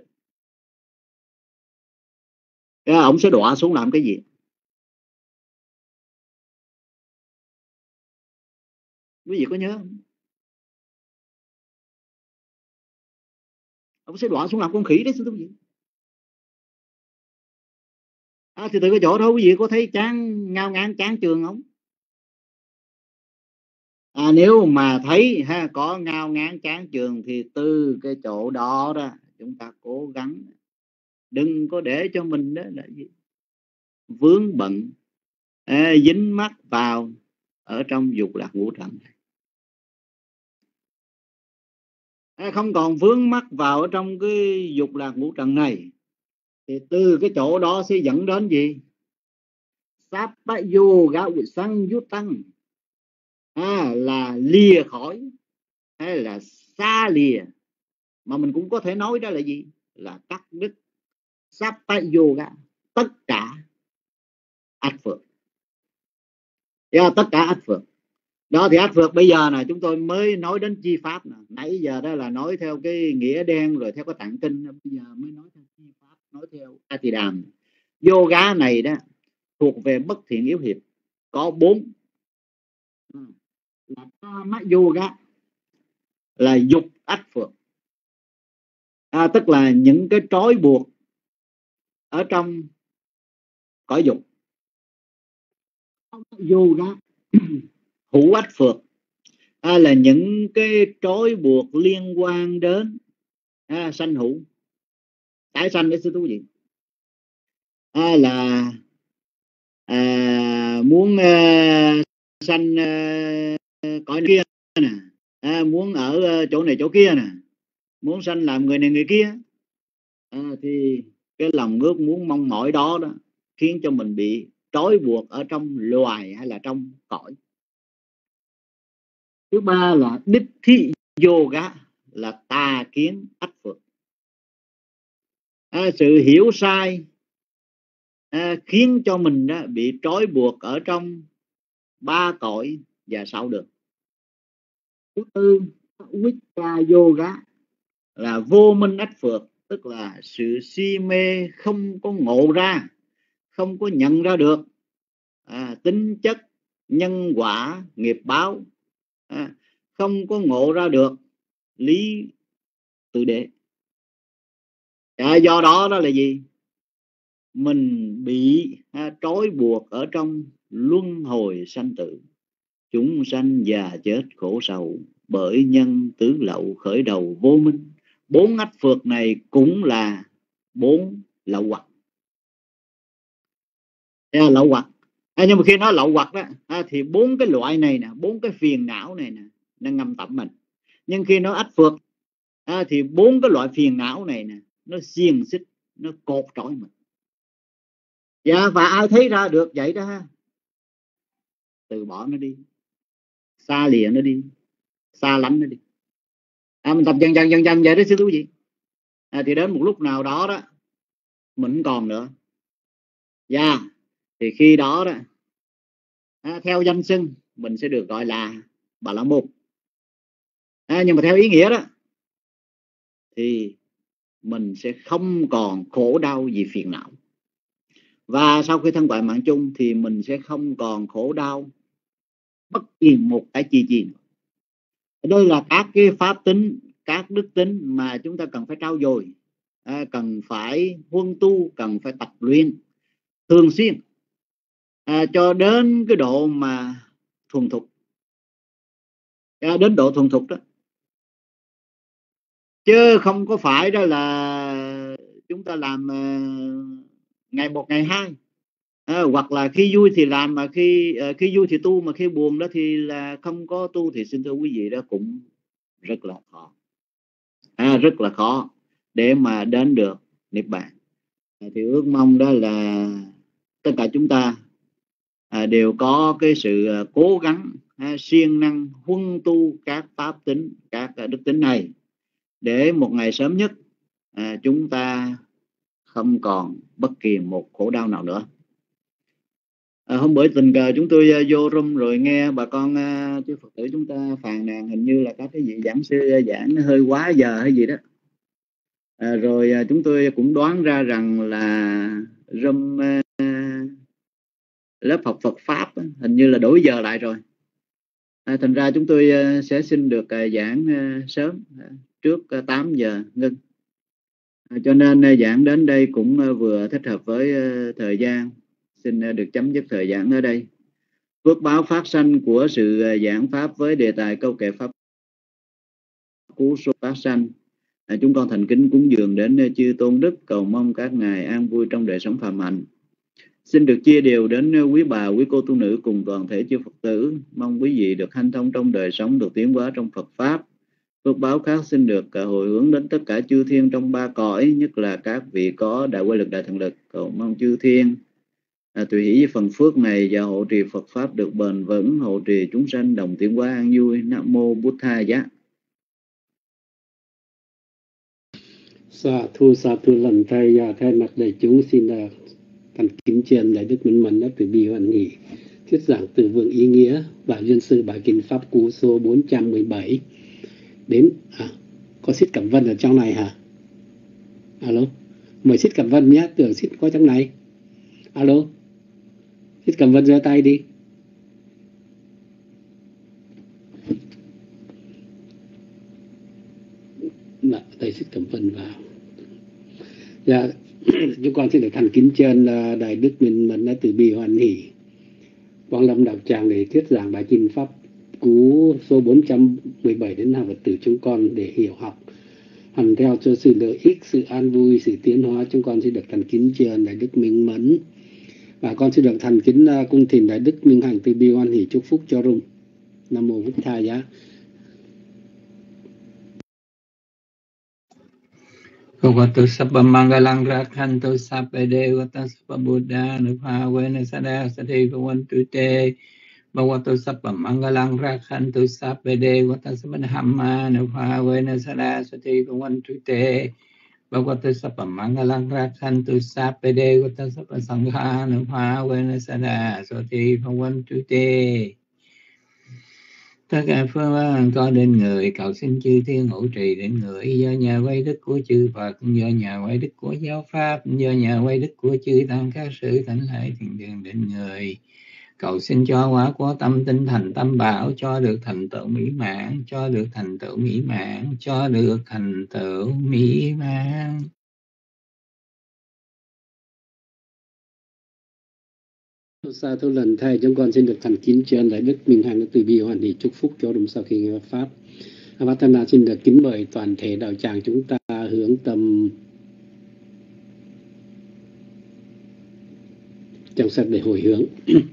à, ổng sẽ đọa xuống làm cái gì? Quý vị có nhớ không? Ông sẽ đọa xuống làm con khỉ đấy, xin thưa quý vị. À, thì từ cái chỗ đó quý vị có thấy chán ngao ngán chán trường không? À, nếu mà thấy ha, có ngao ngán chán trường thì từ cái chỗ đó đó chúng ta cố gắng đừng có để cho mình đó là gì? Vướng bận, à, dính mắc vào ở trong dục lạc ngũ trần. À, không còn vướng mắc vào ở trong cái dục lạc ngũ trần này thì từ cái chỗ đó sẽ dẫn đến gì? Sapa yoga sang tăng, à, là lìa khỏi hay là xa lìa, mà mình cũng có thể nói đó là gì? Là cắt đứt Sapa yoga, tất cả ác phước. Yeah, tất cả ác phước đó. Thì ác phước bây giờ là chúng tôi mới nói đến chi pháp nè. Nãy giờ đó là nói theo cái nghĩa đen rồi theo cái tạng kinh, bây giờ mới nói theo chi pháp, nói theo A Tỳ Đàm. Yoga này đó thuộc về bất thiện yếu hiệp, có bốn. Là Kama yoga là dục ác phước, à, tức là những cái trói buộc ở trong cõi dục. Yoga hữu ác phước, à, là những cái trói buộc liên quan đến à, sanh hữu, tái sanh đấy, thưa quý vị. À, là à, muốn uh, sanh uh, cõi kia nè, à, muốn ở uh, chỗ này chỗ kia nè, muốn sanh làm người này người kia. à, thì cái lòng ước muốn mong mỏi đó đó khiến cho mình bị trói buộc ở trong loài hay là trong cõi. Thứ ba là đích thị yoga, là tà kiến ách phược. À, sự hiểu sai à, khiến cho mình đó bị trói buộc ở trong ba cõi và sáu đường. Thứ tư, Vichya yoga là vô minh ách phược, tức là sự si mê không có ngộ ra, không có nhận ra được à, tính chất nhân quả nghiệp báo, à, không có ngộ ra được lý tự đế. À, do đó đó là gì? Mình bị à, trói buộc ở trong luân hồi sanh tử, chúng sanh già chết khổ sầu bởi nhân tứ lậu khởi đầu vô minh. Bốn ách phược này cũng là bốn lậu hoặc. À, lậu hoặc à, nhưng mà khi nói lậu hoặc đó à, thì bốn cái loại này nè, bốn cái phiền não này nè, nó ngâm tẩm mình. Nhưng khi nói ách phược à, thì bốn cái loại phiền não này nè, nó xiềng xích, nó cột trói mình. Dạ, và ai thấy ra được vậy đó ha, từ bỏ nó đi, xa lìa nó đi, xa lánh nó đi. À, mình tập dần dần dần dần vậy đó sư thú gì. À, thì đến một lúc nào đó đó mình không còn nữa. Dạ, thì khi đó đó à, theo danh xưng mình sẽ được gọi là Bà La Môn. À, nhưng mà theo ý nghĩa đó thì mình sẽ không còn khổ đau vì phiền não. Và sau khi thân ngoại mạng chung thì mình sẽ không còn khổ đau bất kỳ một cái chi chi. Đây là các cái pháp tính, các đức tính mà chúng ta cần phải trau dồi, à, cần phải huân tu, cần phải tập luyện thường xuyên à, cho đến cái độ mà thuần thục. À, đến độ thuần thục đó, chứ không có phải đó là chúng ta làm uh, ngày một ngày hai, à, hoặc là khi vui thì làm, mà khi uh, khi vui thì tu, mà khi buồn đó thì là không có tu. Thì xin thưa quý vị, đó cũng rất là khó, à, rất là khó để mà đến được niết bàn. À, thì ước mong đó là tất cả chúng ta à, đều có cái sự à, cố gắng à, siêng năng huân tu các pháp tính, các à, đức tính này, để một ngày sớm nhất à, chúng ta không còn bất kỳ một khổ đau nào nữa. À, hôm bữa tình cờ chúng tôi uh, vô room rồi nghe bà con uh, chứ Phật tử chúng ta phàn nàn hình như là các cái vị giảng sư uh, giảng hơi quá giờ hay gì đó. À, rồi uh, chúng tôi cũng đoán ra rằng là room uh, lớp học Phật Pháp uh, hình như là đổi giờ lại rồi. À, thành ra chúng tôi uh, sẽ xin được uh, giảng uh, sớm uh, trước uh, tám giờ ngưng. À, cho nên uh, giảng đến đây cũng uh, vừa thích hợp với uh, thời gian. Xin được chấm dứt thời giảng ở đây. Phước báo phát sanh của sự giảng pháp với đề tài câu kệ pháp cú số phát sanh, à, chúng con thành kính cúng dường đến chư tôn đức, cầu mong các ngài an vui trong đời sống phạm hạnh. Xin được chia đều đến quý bà, quý cô tu nữ cùng toàn thể chư Phật tử. Mong quý vị được hanh thông trong đời sống, được tiến hóa trong Phật pháp. Phước báo khác xin được hồi hướng đến tất cả chư thiên trong ba cõi, nhất là các vị có đại quay lực, đại thần lực. Cầu mong chư thiên À, tùy hỷ với phần phước này và hộ trì Phật Pháp được bền vững, hộ trì chúng sanh đồng tiến hóa an vui. Nam mô Bụt Tha Giá. Sa thu sa thu lần thay và thay mặt đại chúng xin là thành kính trên đại đức minh mẫn đã từ bi hoan hỷ thuyết giảng từ vựng ý nghĩa và duyên sư bài kinh pháp cú số bốn trăm mười bảy. Đến à, có Sít Cẩm Vân ở trong này hả? Alo, mời Sít Cẩm Vân nhé, tưởng Sít có trong này. Alo, Sít Cẩm Vân giơ tay đi. Dạ, thầy Sít Cẩm Vân vào. Dạ, chúng con xin được thành kính trên đại đức minh mẫn đã từ bi hoan hỷ Quang Lâm đạo tràng để thuyết giảng bài kinh pháp cú số bốn trăm mười bảy đến hàng Phật tử chúng con để hiểu học hành theo cho sự lợi ích, sự an vui, sự tiến hóa. Chúng con xin được thành kính trên đại đức minh mẫn và con xin được thành kính uh, cung thỉnh đại đức minh hạnh từ bi hoan hỷ chúc phúc cho rung. Nam mô Bụt Tha Giá. Bhagavato Sabba Mangalang Rakhanto Sabba Devata Sabba Buddha Nupavena Sada Sati Bhavantu Te Bhagavato Sabba Mangalang Rakhanto Sabba Devata Sabba Dhamma Nupavena Sada Sati Bhavantu Te Bhagavato Sabba Mangalang Rakhanto Sabba Devata Sabba Sangha Nupavena Sada Sati Bhavantu Te. Tất cả pháp có đến người, cầu xin chư thiên hộ trì đến người, do nhà quay đức của chư Phật, do nhà quay đức của giáo pháp, do nhà quay đức của chư tăng các sự thánh lễ thiền đường đến người. Cầu xin cho quả của tâm tinh thành tâm bảo, cho được thành tựu mỹ mãn, cho được thành tựu mỹ mãn, cho được thành tựu mỹ mãn. Sa thu lần thầy chúng con xin được thành kính tri ân đại đức Minh Hằng đã từ bi hoàn hỷ chúc phúc cho đúng sau khi nghe pháp. Avatana xin được kính mời toàn thể đạo tràng chúng ta hướng tâm trong sắc để hồi hướng.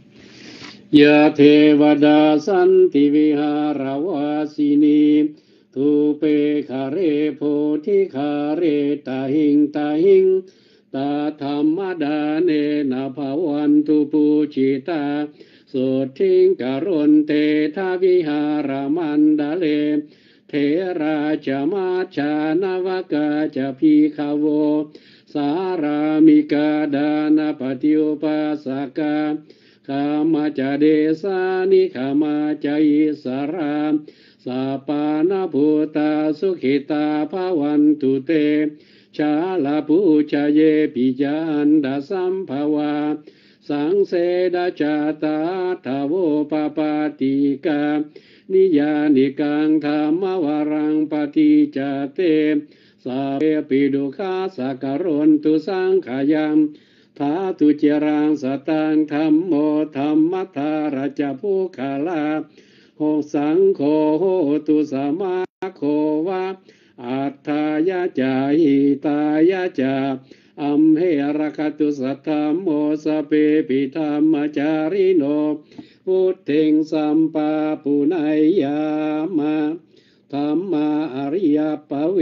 Ya Thevada Santi Vihara Vasini Tu Pe Khare Poti Khare Tahing Tahing Ta Thammadane Na Bhavantu Puchita Soting Karonte Tha Vihara Mandale Thera Chama Chanavaka Chapikavo Saramika Dana Patiopasaka Kama Chadesa Nikama Chaisara Sapana Bhuta Sukhita Bhavantu Te Chala Puchaye Pijanda Sampava Sangseda Chata Tavo Papatika Niyanikang Thamavarang Patichate Sape Pidukha Sakarontu Sankhayam Thatu Chirang Satang Thammo Thammatara Chapukala Ho Sangho Ho Tu Samakho Va Attaya Jahitaya Ja Amherakatu Satammo Sape Pithamacharino Puting Sampa Punayama Thamma Ariya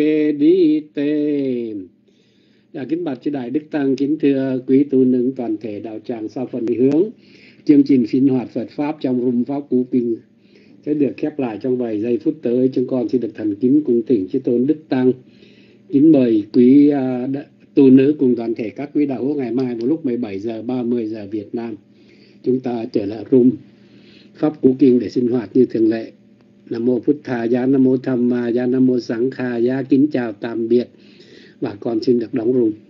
Pavedite. Dạ, kính bạch chư đại đức tăng, kính thưa quý tu nữ toàn thể đạo tràng sau phần hướng chương trình sinh hoạt Phật pháp trong room pháp cú kinh sẽ được khép lại trong vài giây phút tới. Chúng con xin được thành kính cung thỉnh chư tôn đức tăng, kính mời quý uh, tu nữ cùng toàn thể các quý đạo hữu ngày mai vào lúc mười bảy giờ ba mươi giờ Việt Nam chúng ta trở lại room pháp cú kinh để sinh hoạt như thường lệ. Nam mô Phật Thà Giá, Nam mô Tham Ma Giá, Nam mô Sangha Giá. Kính chào tạm biệt và con xin được đóng room.